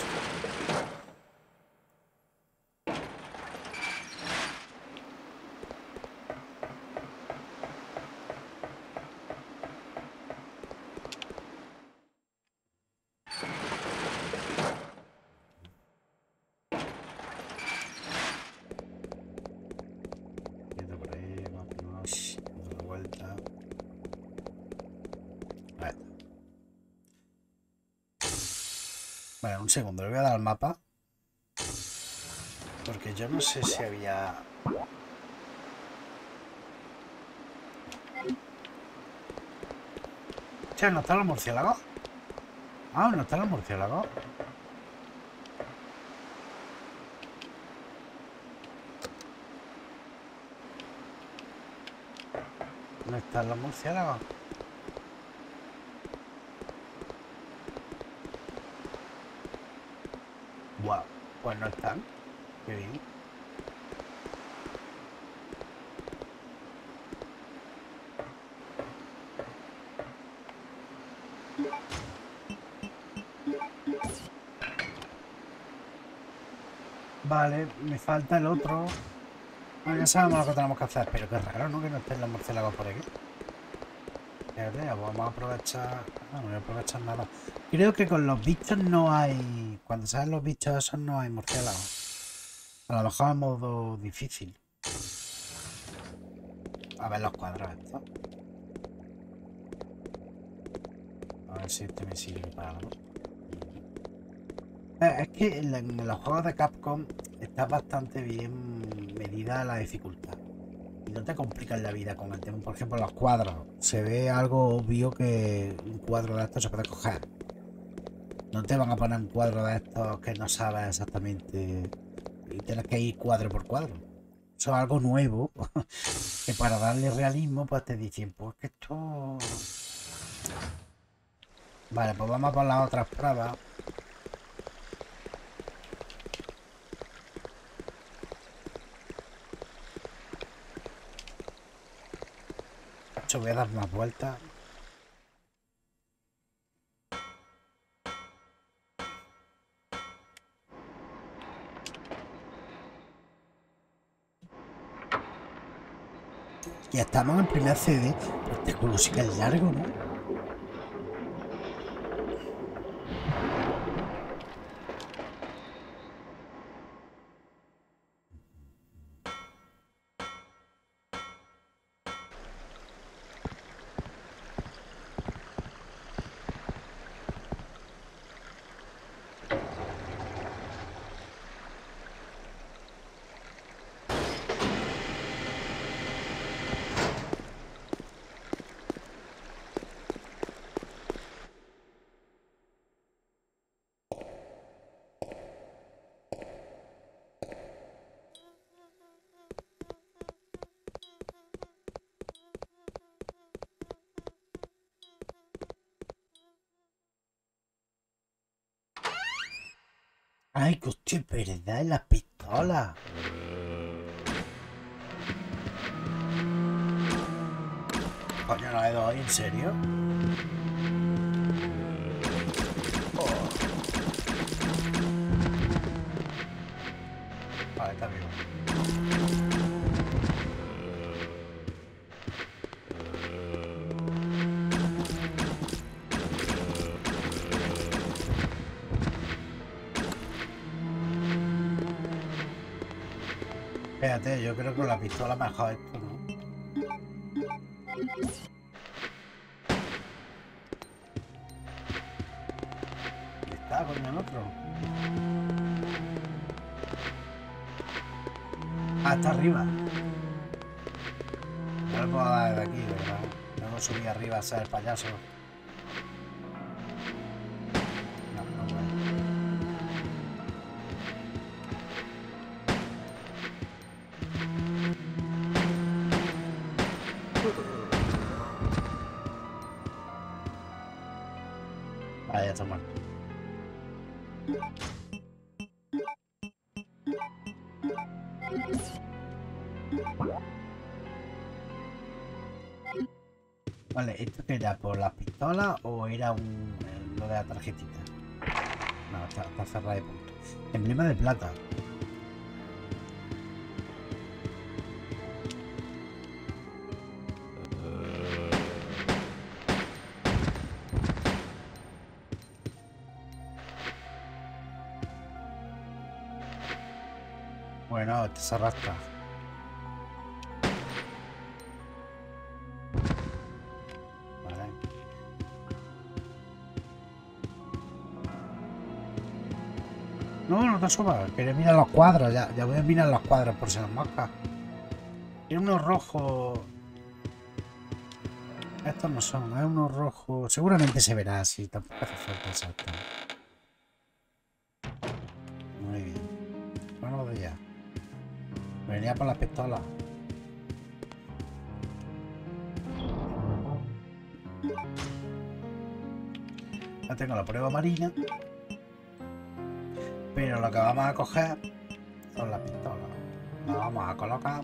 Yendo por ahí, vámonos, dando la vuelta. Vale, un segundo, le voy a dar al mapa. Porque yo no sé si había... Che, ¿no están los murciélagos? Ah, no están los murciélagos. ¿Dónde están los murciélagos? Wow, pues no están. Qué bien. Vale, me falta el otro. Bueno, ya sabemos lo que tenemos que hacer, pero qué raro, ¿no? Que no estén los murciélagos por aquí. Fíjate, vamos a aprovechar... No, no voy a aprovechar nada. Creo que con los bichos no hay... Cuando salen los bichos esos no hay murciélagos. A lo mejor en modo difícil. A ver los cuadros estos. A ver si este me sirve para algo. Es que en los juegos de Capcom está bastante bien medida la dificultad. Y no te complicas la vida con el tema. Por ejemplo, los cuadros. Se ve algo obvio que un cuadro de estos se puede coger. No te van a poner un cuadro de estos que no sabes exactamente y tienes que ir cuadro por cuadro. Eso es algo nuevo que para darle realismo pues te dicen, pues que esto... Vale, pues vamos por las otras pruebas. Voy a dar más vueltas. Ya estamos en el primer CD. Este juego sí que es largo, ¿no? Ay, que hostia, verdad, las pistolas. Coño, no he dado ahí, ¿en serio? Vale, está vivo. Fíjate, yo creo que con la pistola mejor esto, ¿no? Está con el otro. Ah, está arriba. No le puedo dar de aquí, ¿verdad? Luego subí arriba a ser el payaso. No, no puedo. Vale, ya está muerto. Vale, ¿esto qué era? ¿Por las pistolas o era lo de la tarjetita? No, está cerrada de punto. Emblema de plata. Bueno, este se arrastra. Vale. No, no te subas. Quería mirar los cuadros. Ya voy a mirar los cuadros por si nos marca. Tiene uno rojo. Estos no son, es uno rojo. Seguramente se verá así, tampoco hace falta exacto. Muy bien. Buenos días. Venía por las pistolas. Ya tengo la prueba marina. Pero lo que vamos a coger son las pistolas. Las vamos a colocar.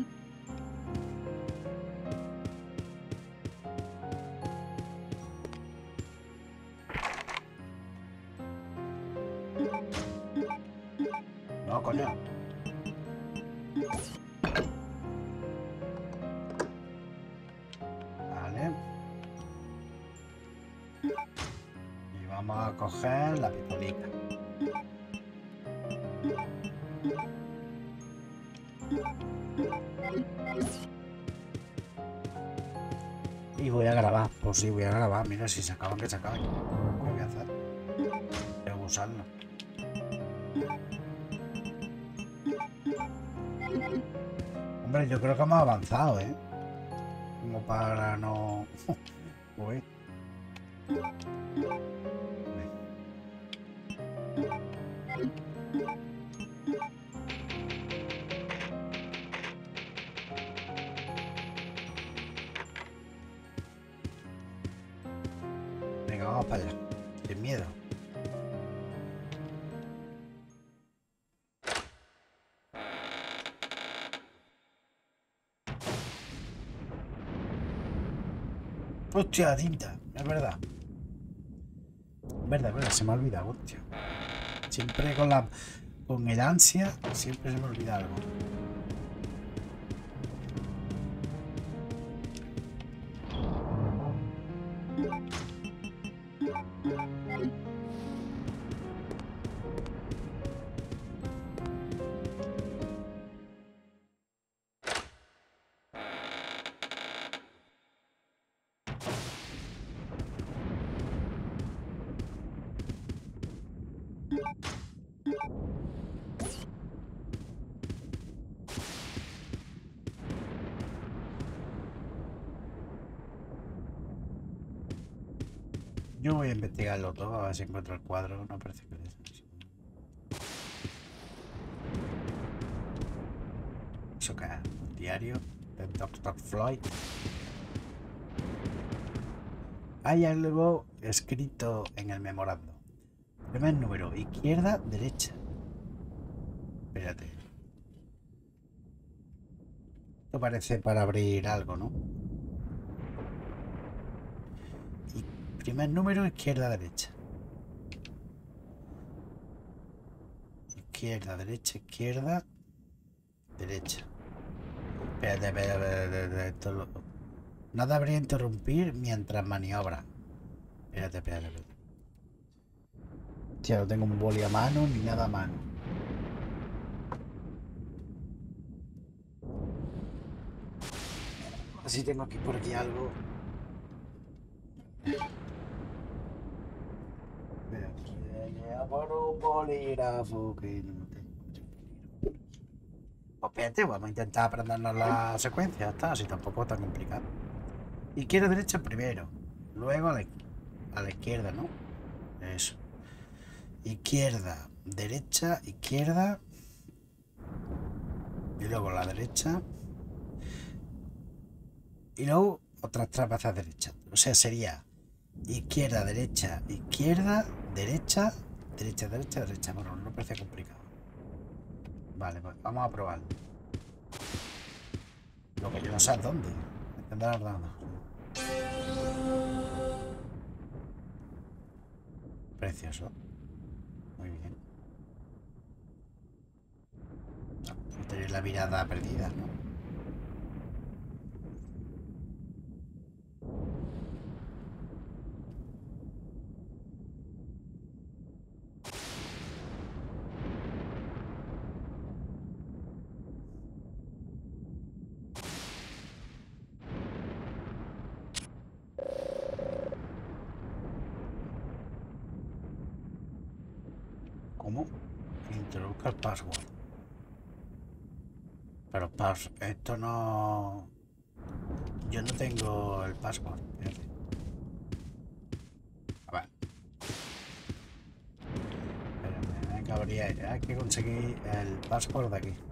No, coño. Vale. Y vamos a coger la pistolita. Y voy a grabar. Pues sí, voy a grabar. Mira, si se acaban, que se acaben. ¿Qué voy a hacer? Tengo que usarlo. Hombre, yo creo que hemos avanzado, ¿eh? Como para no... Uy. Venga, vamos para allá. Sin miedo. Hostia, tinta, es verdad. Es verdad, se me ha olvidado, hostia. Siempre con el ansia, siempre se me olvida algo. Yo voy a investigarlo todo, a ver si encuentro el cuadro. No parece que es. ¿Eso qué es? ¿Un diario de Dr. Floyd? Hay algo escrito en el memorando. Primer número, izquierda, derecha. Espérate. Esto parece para abrir algo, ¿no? Primer número, izquierda, derecha. Izquierda, derecha, izquierda, derecha. Espérate. Esto nada habría interrumpir mientras maniobra. Espérate. Ya no tengo un boli a mano ni nada a mano. Así tengo aquí por aquí algo. Por un bolígrafo que no tengo. Pues espérate, vamos a intentar aprendernos la secuencia, está, así tampoco es tan complicado. Izquierda, derecha primero, luego a la izquierda, ¿no? Eso. Izquierda, derecha, izquierda. Y luego la derecha. Y luego otras 3 veces derecha. O sea, sería izquierda, derecha, izquierda, derecha, derecha. Bueno, no parece complicado. Vale, pues vamos a probarlo. Lo que yo no sé es dónde. Intentar dónde. Precioso. Muy bien. No tener la mirada perdida, ¿no? ¿Cómo? Introduzca el password. Pero esto no... yo no tengo el password. Fíjate. A ver. Espérame, hay que conseguir el password de aquí.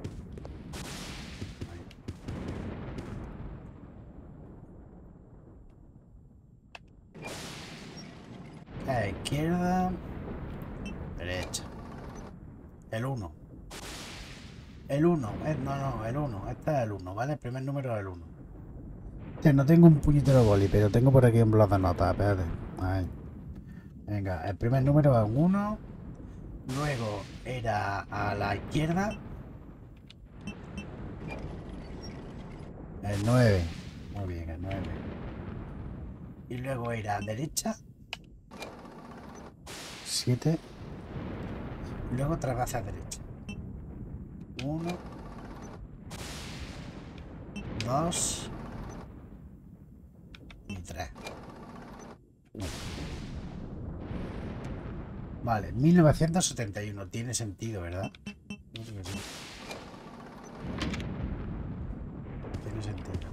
Izquierda, derecha. El 1. El 1, no, el 1. Este es el 1, ¿vale? El primer número es el 1. No tengo un puñetero boli, pero tengo por aquí un blog de notas, espérate. Ahí. Venga, el primer número es un 1. Luego era a la izquierda. El 9. Muy bien, el 9. Y luego era a derecha. 7. Y luego otra vez a derecha. 1, 2 y 3. Vale, 1971. Tiene sentido, ¿verdad? No sé qué sí. Tiene sentido.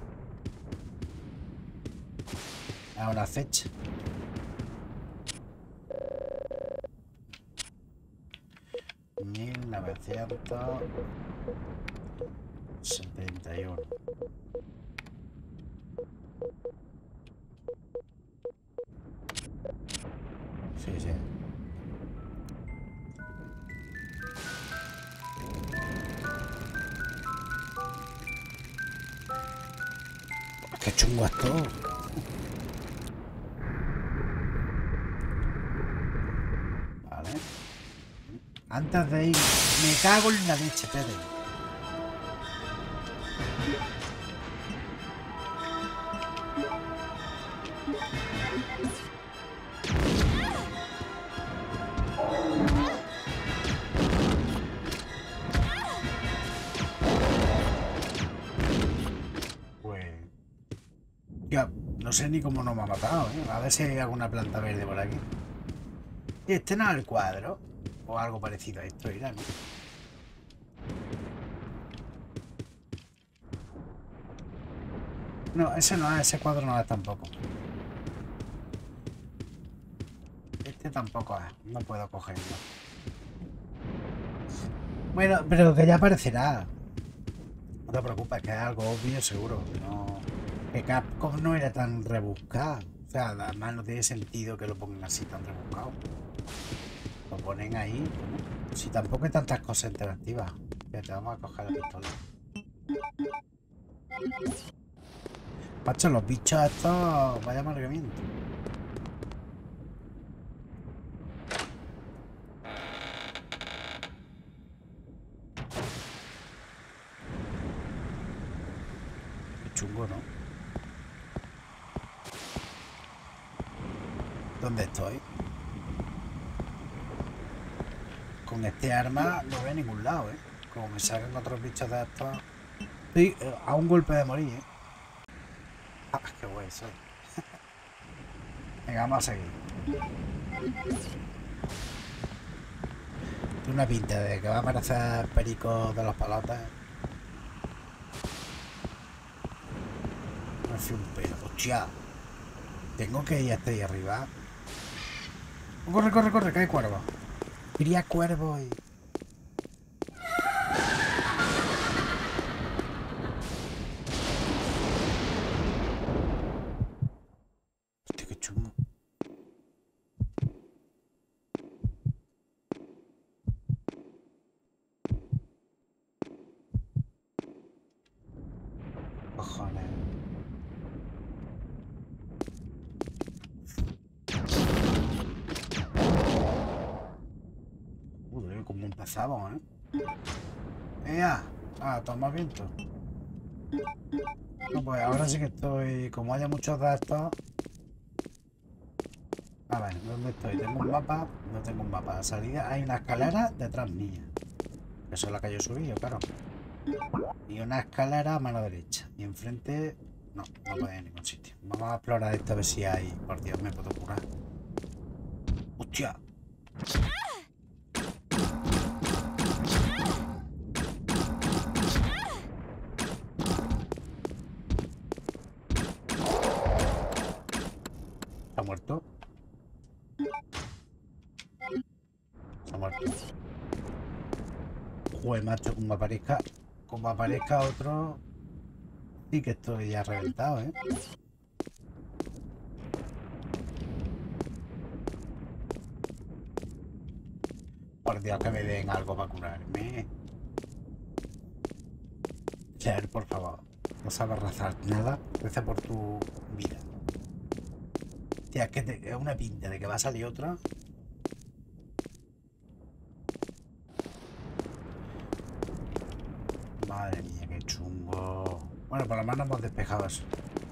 Ahora fecha. $1971. Sí, sí. Qué chungo es todo. Vale. Antes de ir, me cago en la leche, espérate. Pues... ya, no sé ni cómo nos me ha matado, ¿eh? A ver si hay alguna planta verde por aquí. Y este no es el cuadro. O algo parecido a esto, irá, ¿no? No, ese no es, ese cuadro no es tampoco. Este tampoco es, no puedo cogerlo. Bueno, pero que ya aparecerá. No te preocupes, que es algo obvio seguro. No, que Capcom no era tan rebuscado. O sea, además no tiene sentido que lo pongan así tan rebuscado. Lo ponen ahí, ¿no? Si tampoco hay tantas cosas interactivas. Fíjate, vamos a coger la pistola. Pacho, los bichos estos, vaya amargamiento. Qué chungo, ¿no? ¿Dónde estoy? Con este arma no voy a ningún lado, ¿eh? Como me salgan otros bichos de estos... Estoy a un golpe de morir, ¿eh? Ah, qué guay soy. Venga, vamos a seguir. Tiene una pinta de que va a aparecer perico de los palotes. Me fui un pelo. Hostia. Tengo que ir hasta ahí arriba. Corre, corre, corre, que hay cuervo. Quería cuervo y... Hostia, qué chungo. Cojones. Como empezamos, ¿eh? ¡Ea! Ah, toma viento. No, pues ahora sí que estoy... Como haya muchos de estos... A ver, ¿dónde estoy? ¿Tengo un mapa? No tengo un mapa. De salida hay una escalera detrás mía. Eso es la que yo subí, claro. Y una escalera a mano derecha. Y enfrente... No, no puede ir a ningún sitio. Vamos a explorar esto a ver si hay... Por Dios, me puedo curar. ¡Hostia! muerto? Se ha muerto. Joder, macho, como aparezca otro... Sí que estoy ya reventado, ¿eh? Por Dios, que me den algo para curarme. Cher, por favor. No sabes rezar nada. Reza por tu vida. Tía, es que es una pinta de que va a salir otra. Madre mía, qué chungo. Bueno, por lo menos hemos despejado eso.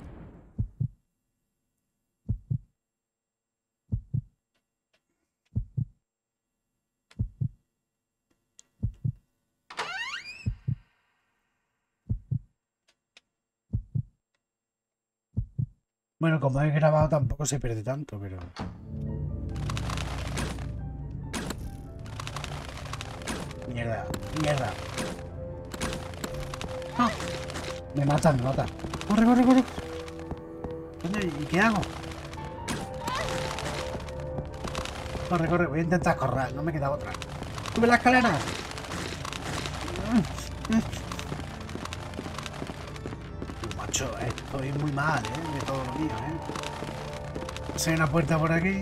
Bueno, como he grabado tampoco se pierde tanto, pero... Mierda, mierda. ¡Ah! Me matan, me matan. ¡Corre, corre, corre! Coño, ¿y qué hago? Corre, corre, voy a intentar correr, no me queda otra. ¡Sube la escalera! Macho, estoy muy mal, de todo lo mío, Si hay una puerta por aquí.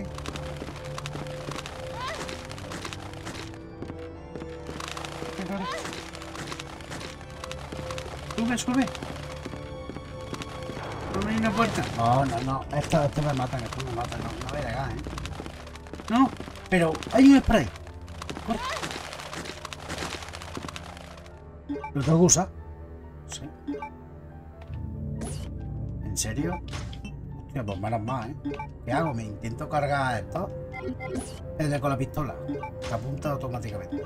Sube, sube. No hay una puerta. No, no, no. Esto me matan, no voy a llegar, No, pero hay un spray. Corre. ¿Lo tengo que usar? Sí. ¿En serio? Hostia, pues menos mal, ¿Qué hago? ¿Me intento cargar esto? El de con la pistola. Que apunta automáticamente.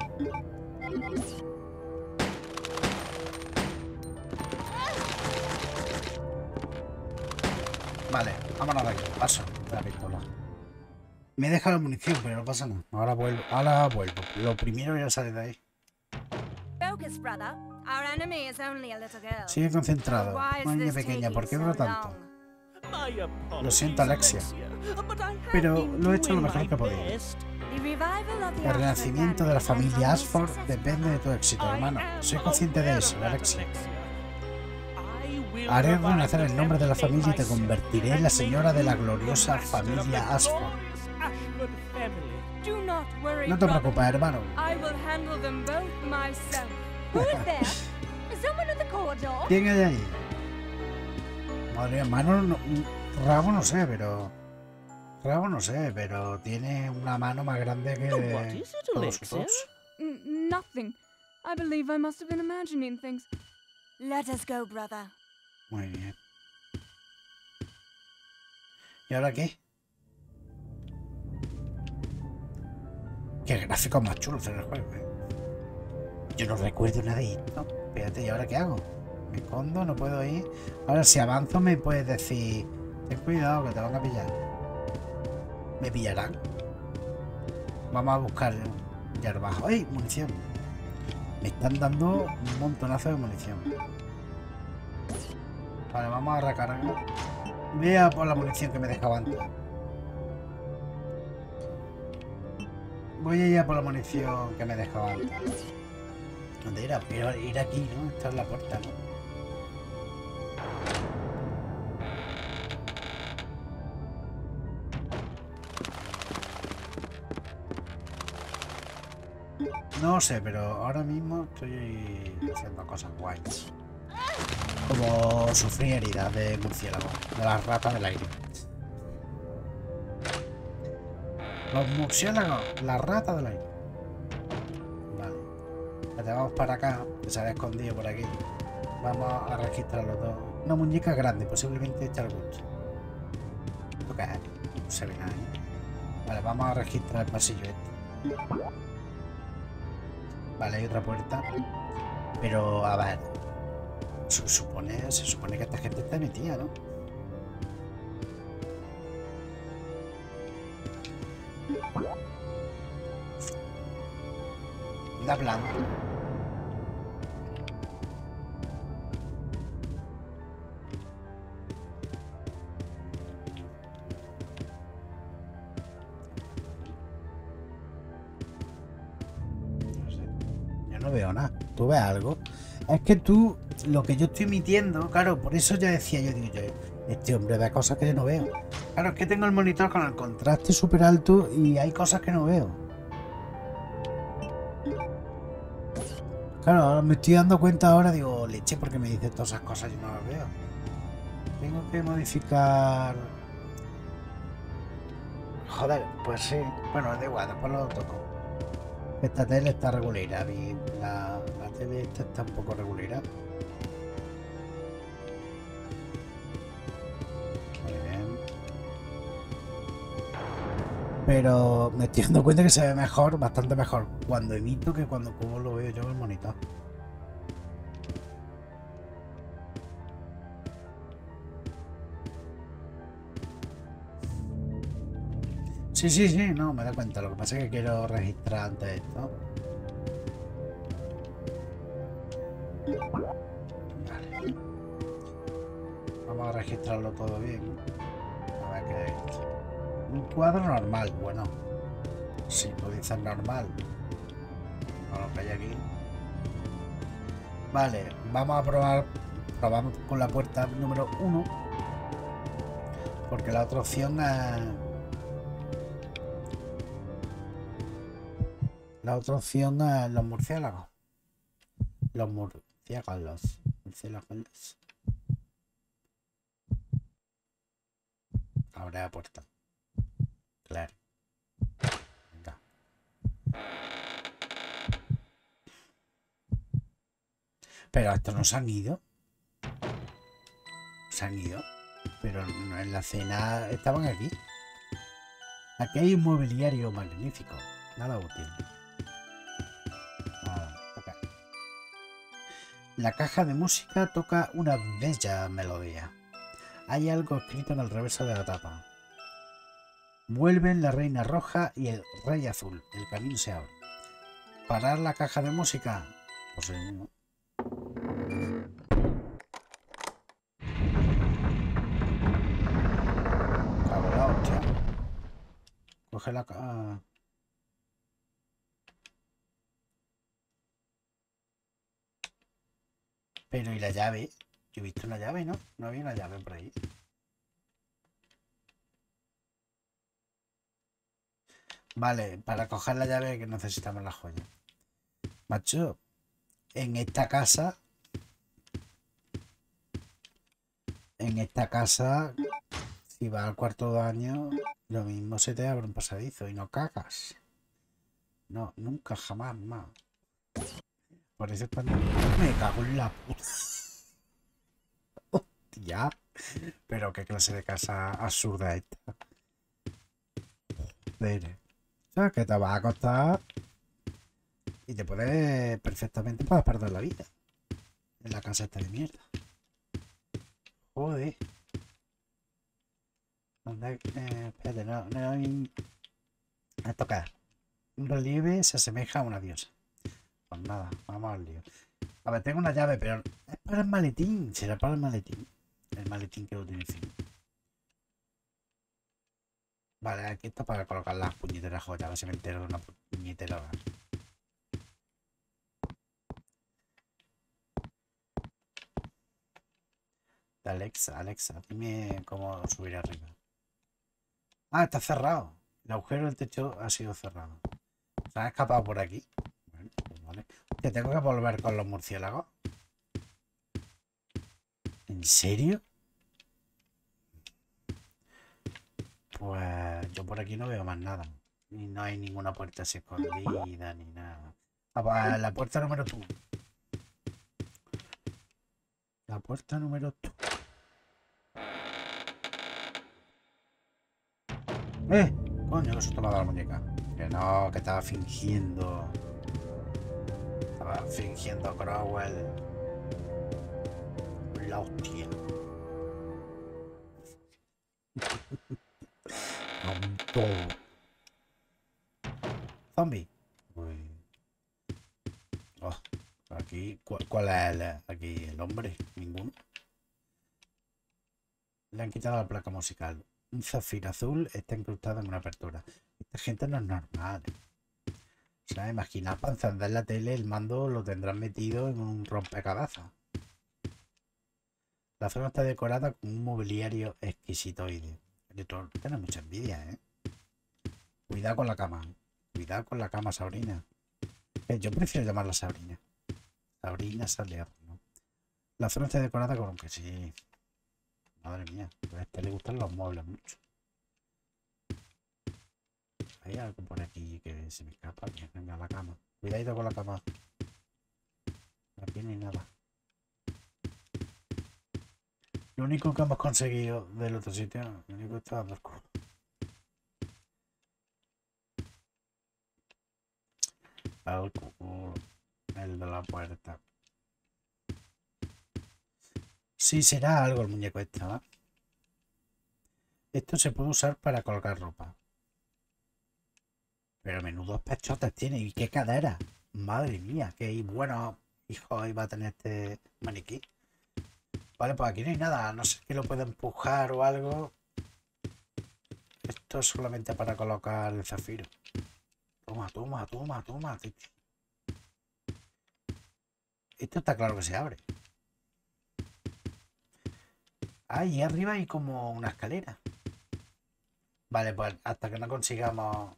Vale, vámonos de aquí. Paso de la pistola. Me deja la munición, pero no pasa nada. Ahora vuelvo. Lo primero ya sale de ahí. Focus, brother. Our enemy is only a little girl. Sigue concentrado. Una niña pequeña, ¿por qué dura tanto? Lo siento, Alexia. Pero lo he hecho lo mejor que podía. El renacimiento de la familia Ashford depende de tu éxito, hermano. Soy consciente de eso, Alexia. Haré renacer el nombre de la familia y te convertiré en la señora de la gloriosa familia Ashford. No te preocupes, hermano. ¿Quién hay ahí? Madre mía, hermano, Rabo no sé, pero tiene una mano más grande que todos nosotros. Nothing. I believe I must have been imagining things. Let us go, brother. Muy bien. ¿Y ahora qué? Qué gráficos más chulos en el juego, Yo no recuerdo nada de esto. Espérate, ¿y ahora qué hago? Me escondo, no puedo ir. Ahora, si avanzo, me puedes decir: ten cuidado, que te van a pillar. ¿Me pillarán? Vamos a buscar yerbajo. ¡Ay! Munición. Me están dando un montonazo de munición. Vale, vamos a recargar. Voy a por la munición que me dejaba antes. Voy a ir a por la munición que me dejaba antes. ¿Dónde era? Pero ir aquí, ¿no? Esta es la puerta, ¿no? No sé, pero ahora mismo estoy haciendo cosas guays. Como sufrir heridas de murciélago, de las ratas del aire. Los murciélagos, la rata del aire. Vale. Ya vamos para acá, que se había escondido por aquí. Vamos a registrar los dos. Una muñeca grande, posiblemente hecha al gusto. ¿Esto qué es? No se ve nada, Vale, vamos a registrar el pasillo este. Vale, hay otra puerta. Pero, a ver. Se supone que esta gente está metida, ¿no? Da blanco. no veo nada. ¿Tú ves algo? Es que tú, lo que yo estoy emitiendo, claro, por eso ya decía yo, digo yo, este hombre ve cosas que yo no veo. Claro, es que tengo el monitor con el contraste súper alto y hay cosas que no veo. Claro, ahora me estoy dando cuenta ahora, digo, leche, porque me dice todas esas cosas, yo no las veo. Tengo que modificar... Joder, pues sí. Bueno, da igual, después lo toco. Esta tele está regulera, la tele esta está un poco regulera. Muy bien. Pero me estoy dando cuenta que se ve mejor, bastante mejor, cuando emito que cuando lo veo yo en el monitor. Sí, no, me da cuenta. Lo que pasa es que quiero registrar antes esto. Vale. Vamos a registrarlo todo bien. A ver qué es esto. Un cuadro normal, bueno. Si tú dices normal. No lo que hay aquí. Vale, vamos a probar. Probamos con la puerta número 1. Porque la otra opción es... La otra opción es los murciélagos. Los murciélagos. Murciélagos. Abre la puerta. Claro. Venga. Pero estos no se han ido. Se han ido. Pero en la cena estaban aquí. Aquí hay un mobiliario magnífico. Nada útil. Toca. La caja de música toca una bella melodía. Hay algo escrito en el reverso de la tapa. Vuelven la reina roja y el rey azul. El camino se abre. ¿Parar la caja de música? Pues sí, ¿no? Cago la hostia. Coge la caja. Pero ¿y la llave? Yo he visto una llave, ¿no? No había una llave por ahí. Vale, para coger la llave que necesitamos la joya. Macho, en esta casa... si vas al cuarto de baño, lo mismo se te abre un pasadizo y no cagas. No, nunca, jamás más. Por eso es cuando me cago en la puta. Hostia. Pero qué clase de casa absurda esta. Joder. O sea, que te vas a acostar y te puedes perfectamente perder la vida en la casa esta de mierda. Joder. Espérate, no hay... A tocar. Un relieve se asemeja a una diosa. Pues nada, vamos al lío. A ver, tengo una llave, pero es para el maletín. Será para el maletín. El maletín que lo tiene fin. Vale, aquí está para colocar las puñeteras joyas. A ver si me entero de una puñetera. Alexa, dime cómo subir arriba. Ah, está cerrado. El agujero del techo ha sido cerrado. ¿Se han escapado por aquí? Bueno, pues vale. ¿Te tengo que volver con los murciélagos? ¿En serio? Pues yo por aquí no veo más nada. Y no hay ninguna puerta así escondida ni nada. Ah, pues la puerta número 2. La puerta número 2. Coño, que susto me ha dado la muñeca. Que no, que estaba fingiendo. Estaba fingiendo Crowell. La hostia. Con todo. Zombie. Uy. Oh, aquí, ¿cuál es aquí el hombre? Ninguno. Le han quitado la placa musical. Un zafiro azul está incrustado en una apertura. Esta gente no es normal. O Claro, imagina, para encender la tele, el mando lo tendrán metido en un rompecabezas. La zona está decorada con un mobiliario exquisitoide. Tiene mucha envidia, ¿eh? Cuidado con la cama. Cuidado con la cama, Sabrina. Yo prefiero llamarla Sabrina. Sabrina Salerno. La zona está decorada con que sí. Madre mía, a este le gustan los muebles mucho. Hay algo por aquí que se me escapa. Venga, la cama. Cuidadito con la cama. Aquí no hay nada. Lo único que hemos conseguido del otro sitio, lo único que está dando el culo. El culo. El de la puerta. Sí, será algo el muñeco este, ¿va? Esto se puede usar para colgar ropa. Pero menudos pechotes tiene. ¿Y qué cadera? Madre mía, qué bueno hijo iba a tener este maniquí. Vale, pues aquí no hay nada. No sé si lo puedo empujar o algo. Esto es solamente para colocar el zafiro. Toma, toma, toma, toma. Esto está claro que se abre. Ahí arriba hay como una escalera. Vale, pues hasta que no consigamos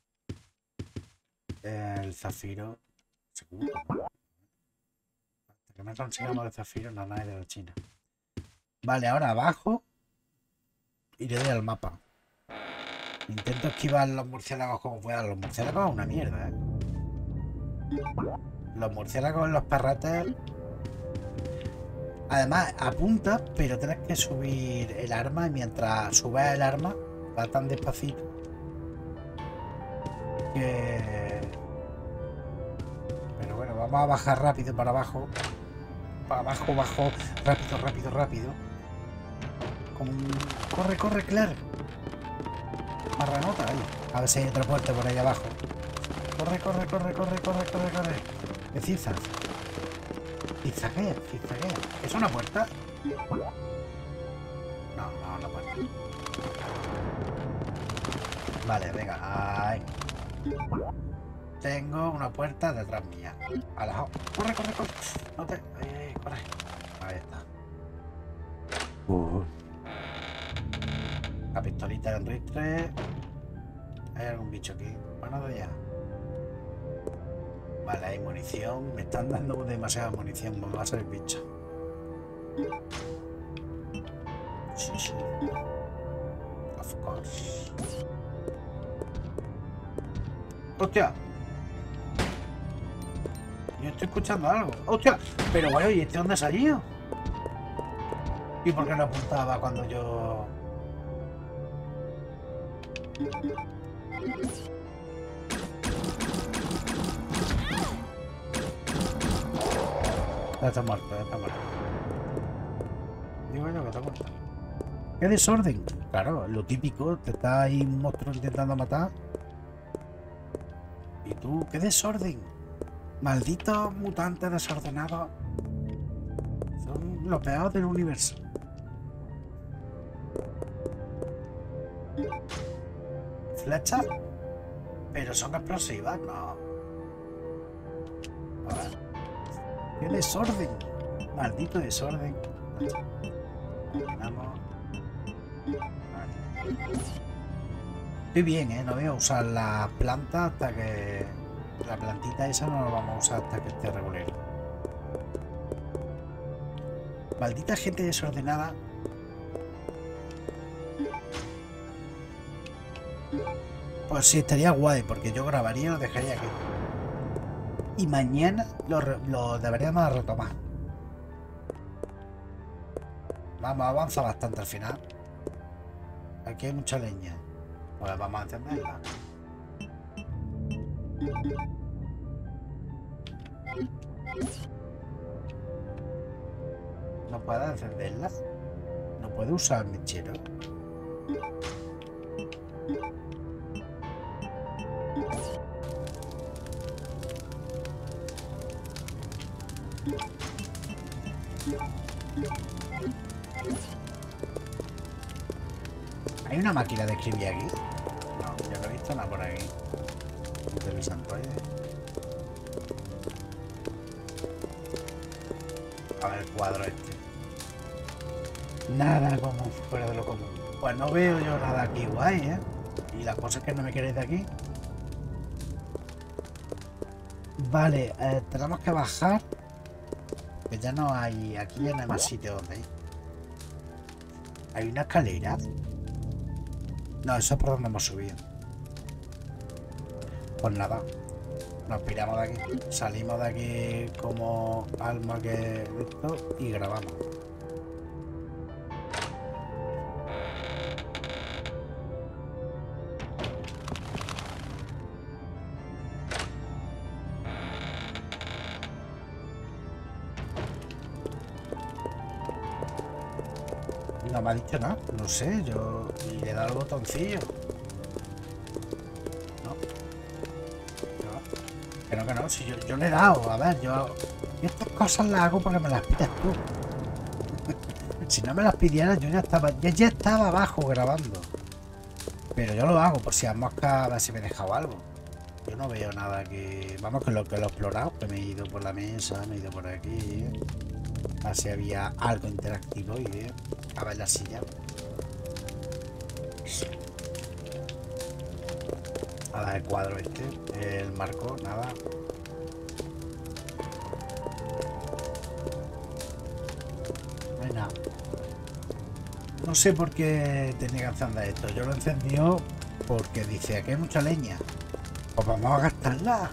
el zafiro. Seguro, ¿no? Hasta que no consigamos el zafiro, no hay de la China. Vale, ahora abajo iré al mapa. Intento esquivar los murciélagos como pueda. Los murciélagos es una mierda, ¿eh? Los murciélagos, los perretes. Además, apunta, pero tienes que subir el arma. Y mientras subes el arma, va tan despacito que... Pero bueno, vamos a bajar rápido para abajo. Para abajo, bajo. Rápido, rápido, rápido. Como un... Corre, corre, claro. Marranota, ahí. A ver si hay otra puerta por ahí abajo. Corre, corre, corre, corre, corre, corre, corre. ¿Qué cizas? Zigzaguea, zigzaguea. ¿Es una puerta? No, no, la puerta. Vale, venga. Ahí. Tengo una puerta detrás mía. Alejado. Corre, corre, corre. No te... Ahí, corre. Ahí está. La pistolita de Enrique. Hay algún bicho aquí. Bueno, de ya. Vale, hay munición. Me están dando demasiada munición. Me va a salir bicho. Sí, sí. Of course. ¡Hostia! Yo estoy escuchando algo. ¡Hostia! Pero bueno, ¿y este dónde ha salido? ¿Y por qué no apuntaba cuando yo...? Ya está muerto, ya está muerto. Digo yo que está muerto. ¡Qué desorden! Claro, lo típico, te está ahí un monstruo intentando matar. ¿Y tú? ¡Qué desorden! Malditos mutantes desordenados. Son lo peor del universo. ¿Flechas? Pero son explosivas, no. A ver. ¡Qué desorden! Maldito desorden. Vamos. Estoy bien, ¿eh? No voy a usar la planta hasta que... La plantita esa no la vamos a usar hasta que esté regular. Maldita gente desordenada. Pues sí, estaría guay, porque yo grabaría y lo dejaría aquí. Y mañana lo deberíamos retomar. Vamos, avanza bastante al final. Aquí hay mucha leña. Pues vamos a encenderla. ¿No puedo encenderla? ¿No puedo usar mechero? ¿Hay una máquina de escribir aquí? No, yo no he visto nada por aquí. el santuario. A ver el cuadro este. Nada como fuera de lo común. Pues no veo yo nada aquí guay, ¿eh? Y las cosas que no me queréis de aquí. Vale, tenemos que bajar. Que ya no hay... Aquí ya no hay más sitio donde ir. ¿Hay una escalera? No, eso es por donde hemos subido. Pues nada. Nos piramos de aquí. Salimos de aquí como alma que esto y grabamos. No me ha dicho nada, no sé, yo le he dado el botoncillo. No. Que no, si yo le he dado, a ver, yo estas cosas las hago porque me las pides tú. Si no me las pidieras yo ya estaba abajo grabando. Pero yo lo hago por si a mosca a ver si me he dejado algo. Yo no veo nada que... Vamos, que lo he explorado, que me he ido por la mesa, me he ido por aquí, a ver si había algo interactivo y a ver la silla. A ver el cuadro este, el marco, nada. No hay nada. No sé por qué tenía que encender esto. Yo lo encendió porque dice aquí hay mucha leña. Pues vamos a gastarla.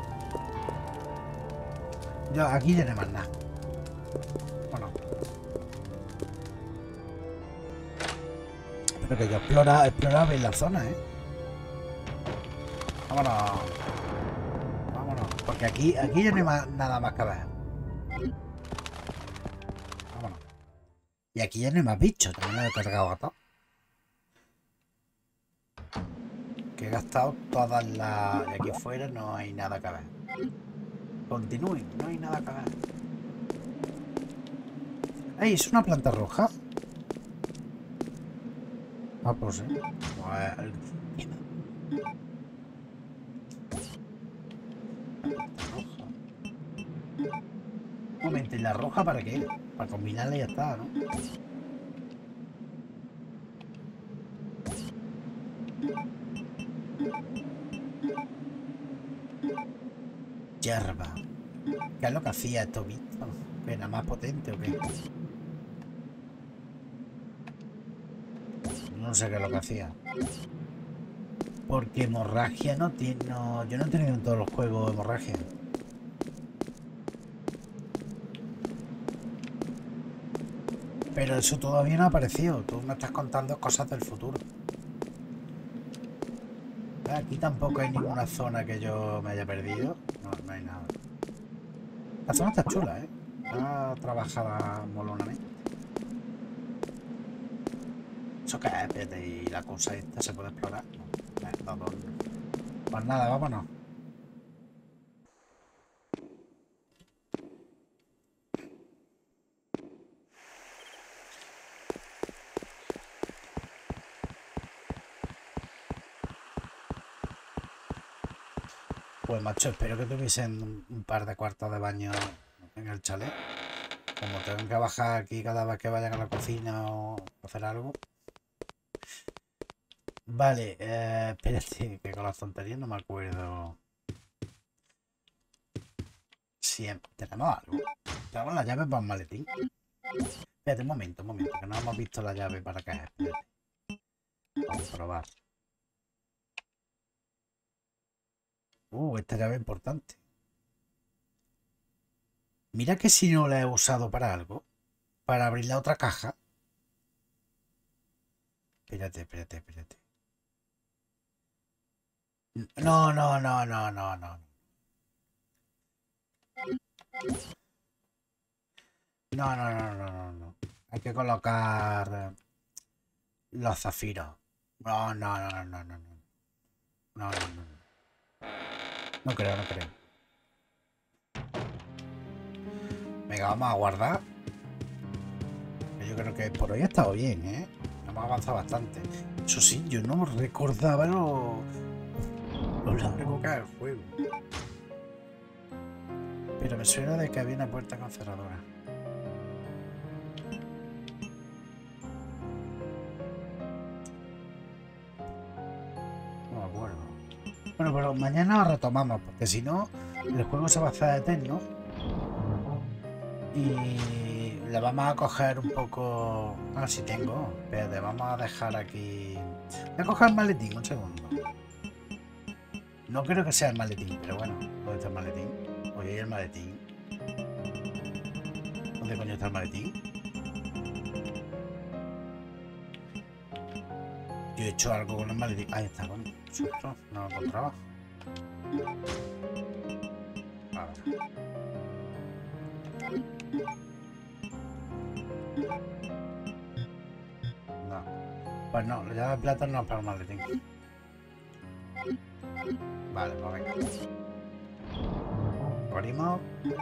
Yo aquí ya no hay más nada. Bueno. Pero que yo exploraba bien la zona, ¿eh? Vámonos. Vámonos. Porque aquí ya no hay más, nada más que ver. Vámonos. Y aquí ya no hay más bichos. También me he cargado a todo. Que he gastado todas las... De aquí afuera no hay nada que ver. Continúen, no hay nada que ver. ¡Ey! ¿Es una planta roja? Ah, pues sí. Pues... Un momento, ¿y la roja para qué? Para combinarla y ya está, ¿no? Hierba. ¿Qué es lo que hacía esto bicho? ¿Que nada más potente o qué? No sé qué es lo que hacía. Porque hemorragia no tiene... No, yo no he tenido en todos los juegos hemorragia. Pero eso todavía no ha aparecido. Tú me estás contando cosas del futuro. Aquí tampoco hay ninguna zona que yo me haya perdido. No, no hay nada. La zona está chula, ¿eh? Está trabajada molonamente. ¿Eso qué es? Espérate, ¿y la cosa esta se puede explorar? No. Pues nada, vámonos. Pues macho, espero que tuviesen un par de cuartos de baño en el chalet. Como tengo que bajar aquí cada vez que vayan a la cocina o hacer algo. Vale, espérate, que con las tonterías no me acuerdo. Siempre tenemos algo. Tenemos la llave para un maletín. Espérate un momento, que no hemos visto la llave para caer. Vamos a probar. Esta llave es importante. Mira que si no la he usado para algo. Para abrir la otra caja. Espérate. No. No. Hay que colocar los zafiros. No. No creo. Venga, vamos a guardar. Yo creo que por hoy ha estado bien, ¿eh? Hemos avanzado bastante. Eso sí, yo no recordaba Lo largo que es el juego. Pero me suena de que había una puerta con cerradura. No me acuerdo. Bueno, pero mañana lo retomamos, porque si no, el juego se va a hacer eterno. Y le vamos a coger un poco... Ah, sí tengo. Espérate, vamos a dejar aquí... Voy a coger el maletín, un segundo. No creo que sea el maletín, pero bueno. ¿Dónde está el maletín? Oye, ¿y el maletín? ¿Dónde coño está el maletín? Yo he hecho algo con el maletín. Ahí está, coño. Susto, no lo encontraba. A ver. No. Pues no, la llave de plata no es para el maletín. Vale, pues venga. Corrimos.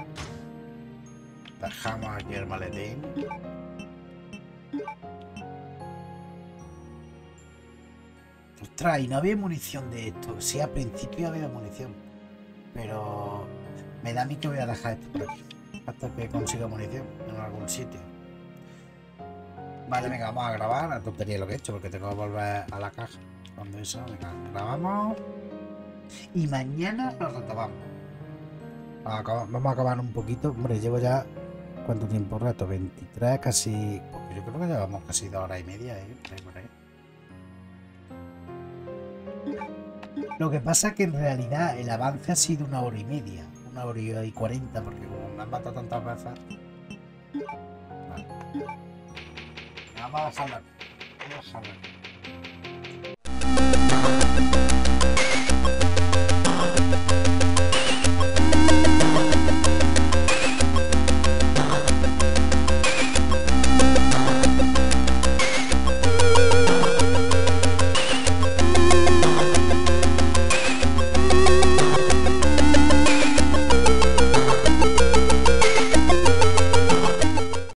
Dejamos aquí el maletín. Ostras, y no había munición de esto. Sí, al principio había munición. Pero me da a mí que voy a dejar esto por aquí. Hasta que consiga munición en algún sitio. Vale, venga, vamos a grabar. La tontería lo que he hecho, porque tengo que volver a la caja. Cuando eso, venga, grabamos. Y mañana lo retomamos. Vamos a acabar un poquito. Hombre, llevo ya... ¿Cuánto tiempo rato? 23, casi... Porque yo creo que llevamos casi 2 horas y media, por ahí. Lo que pasa es que en realidad el avance ha sido 1 hora y media. 1 hora y 40, porque como me han matado tantas veces... Vale. Vamos a dejarlo aquí. Vamos a dejarlo aquí.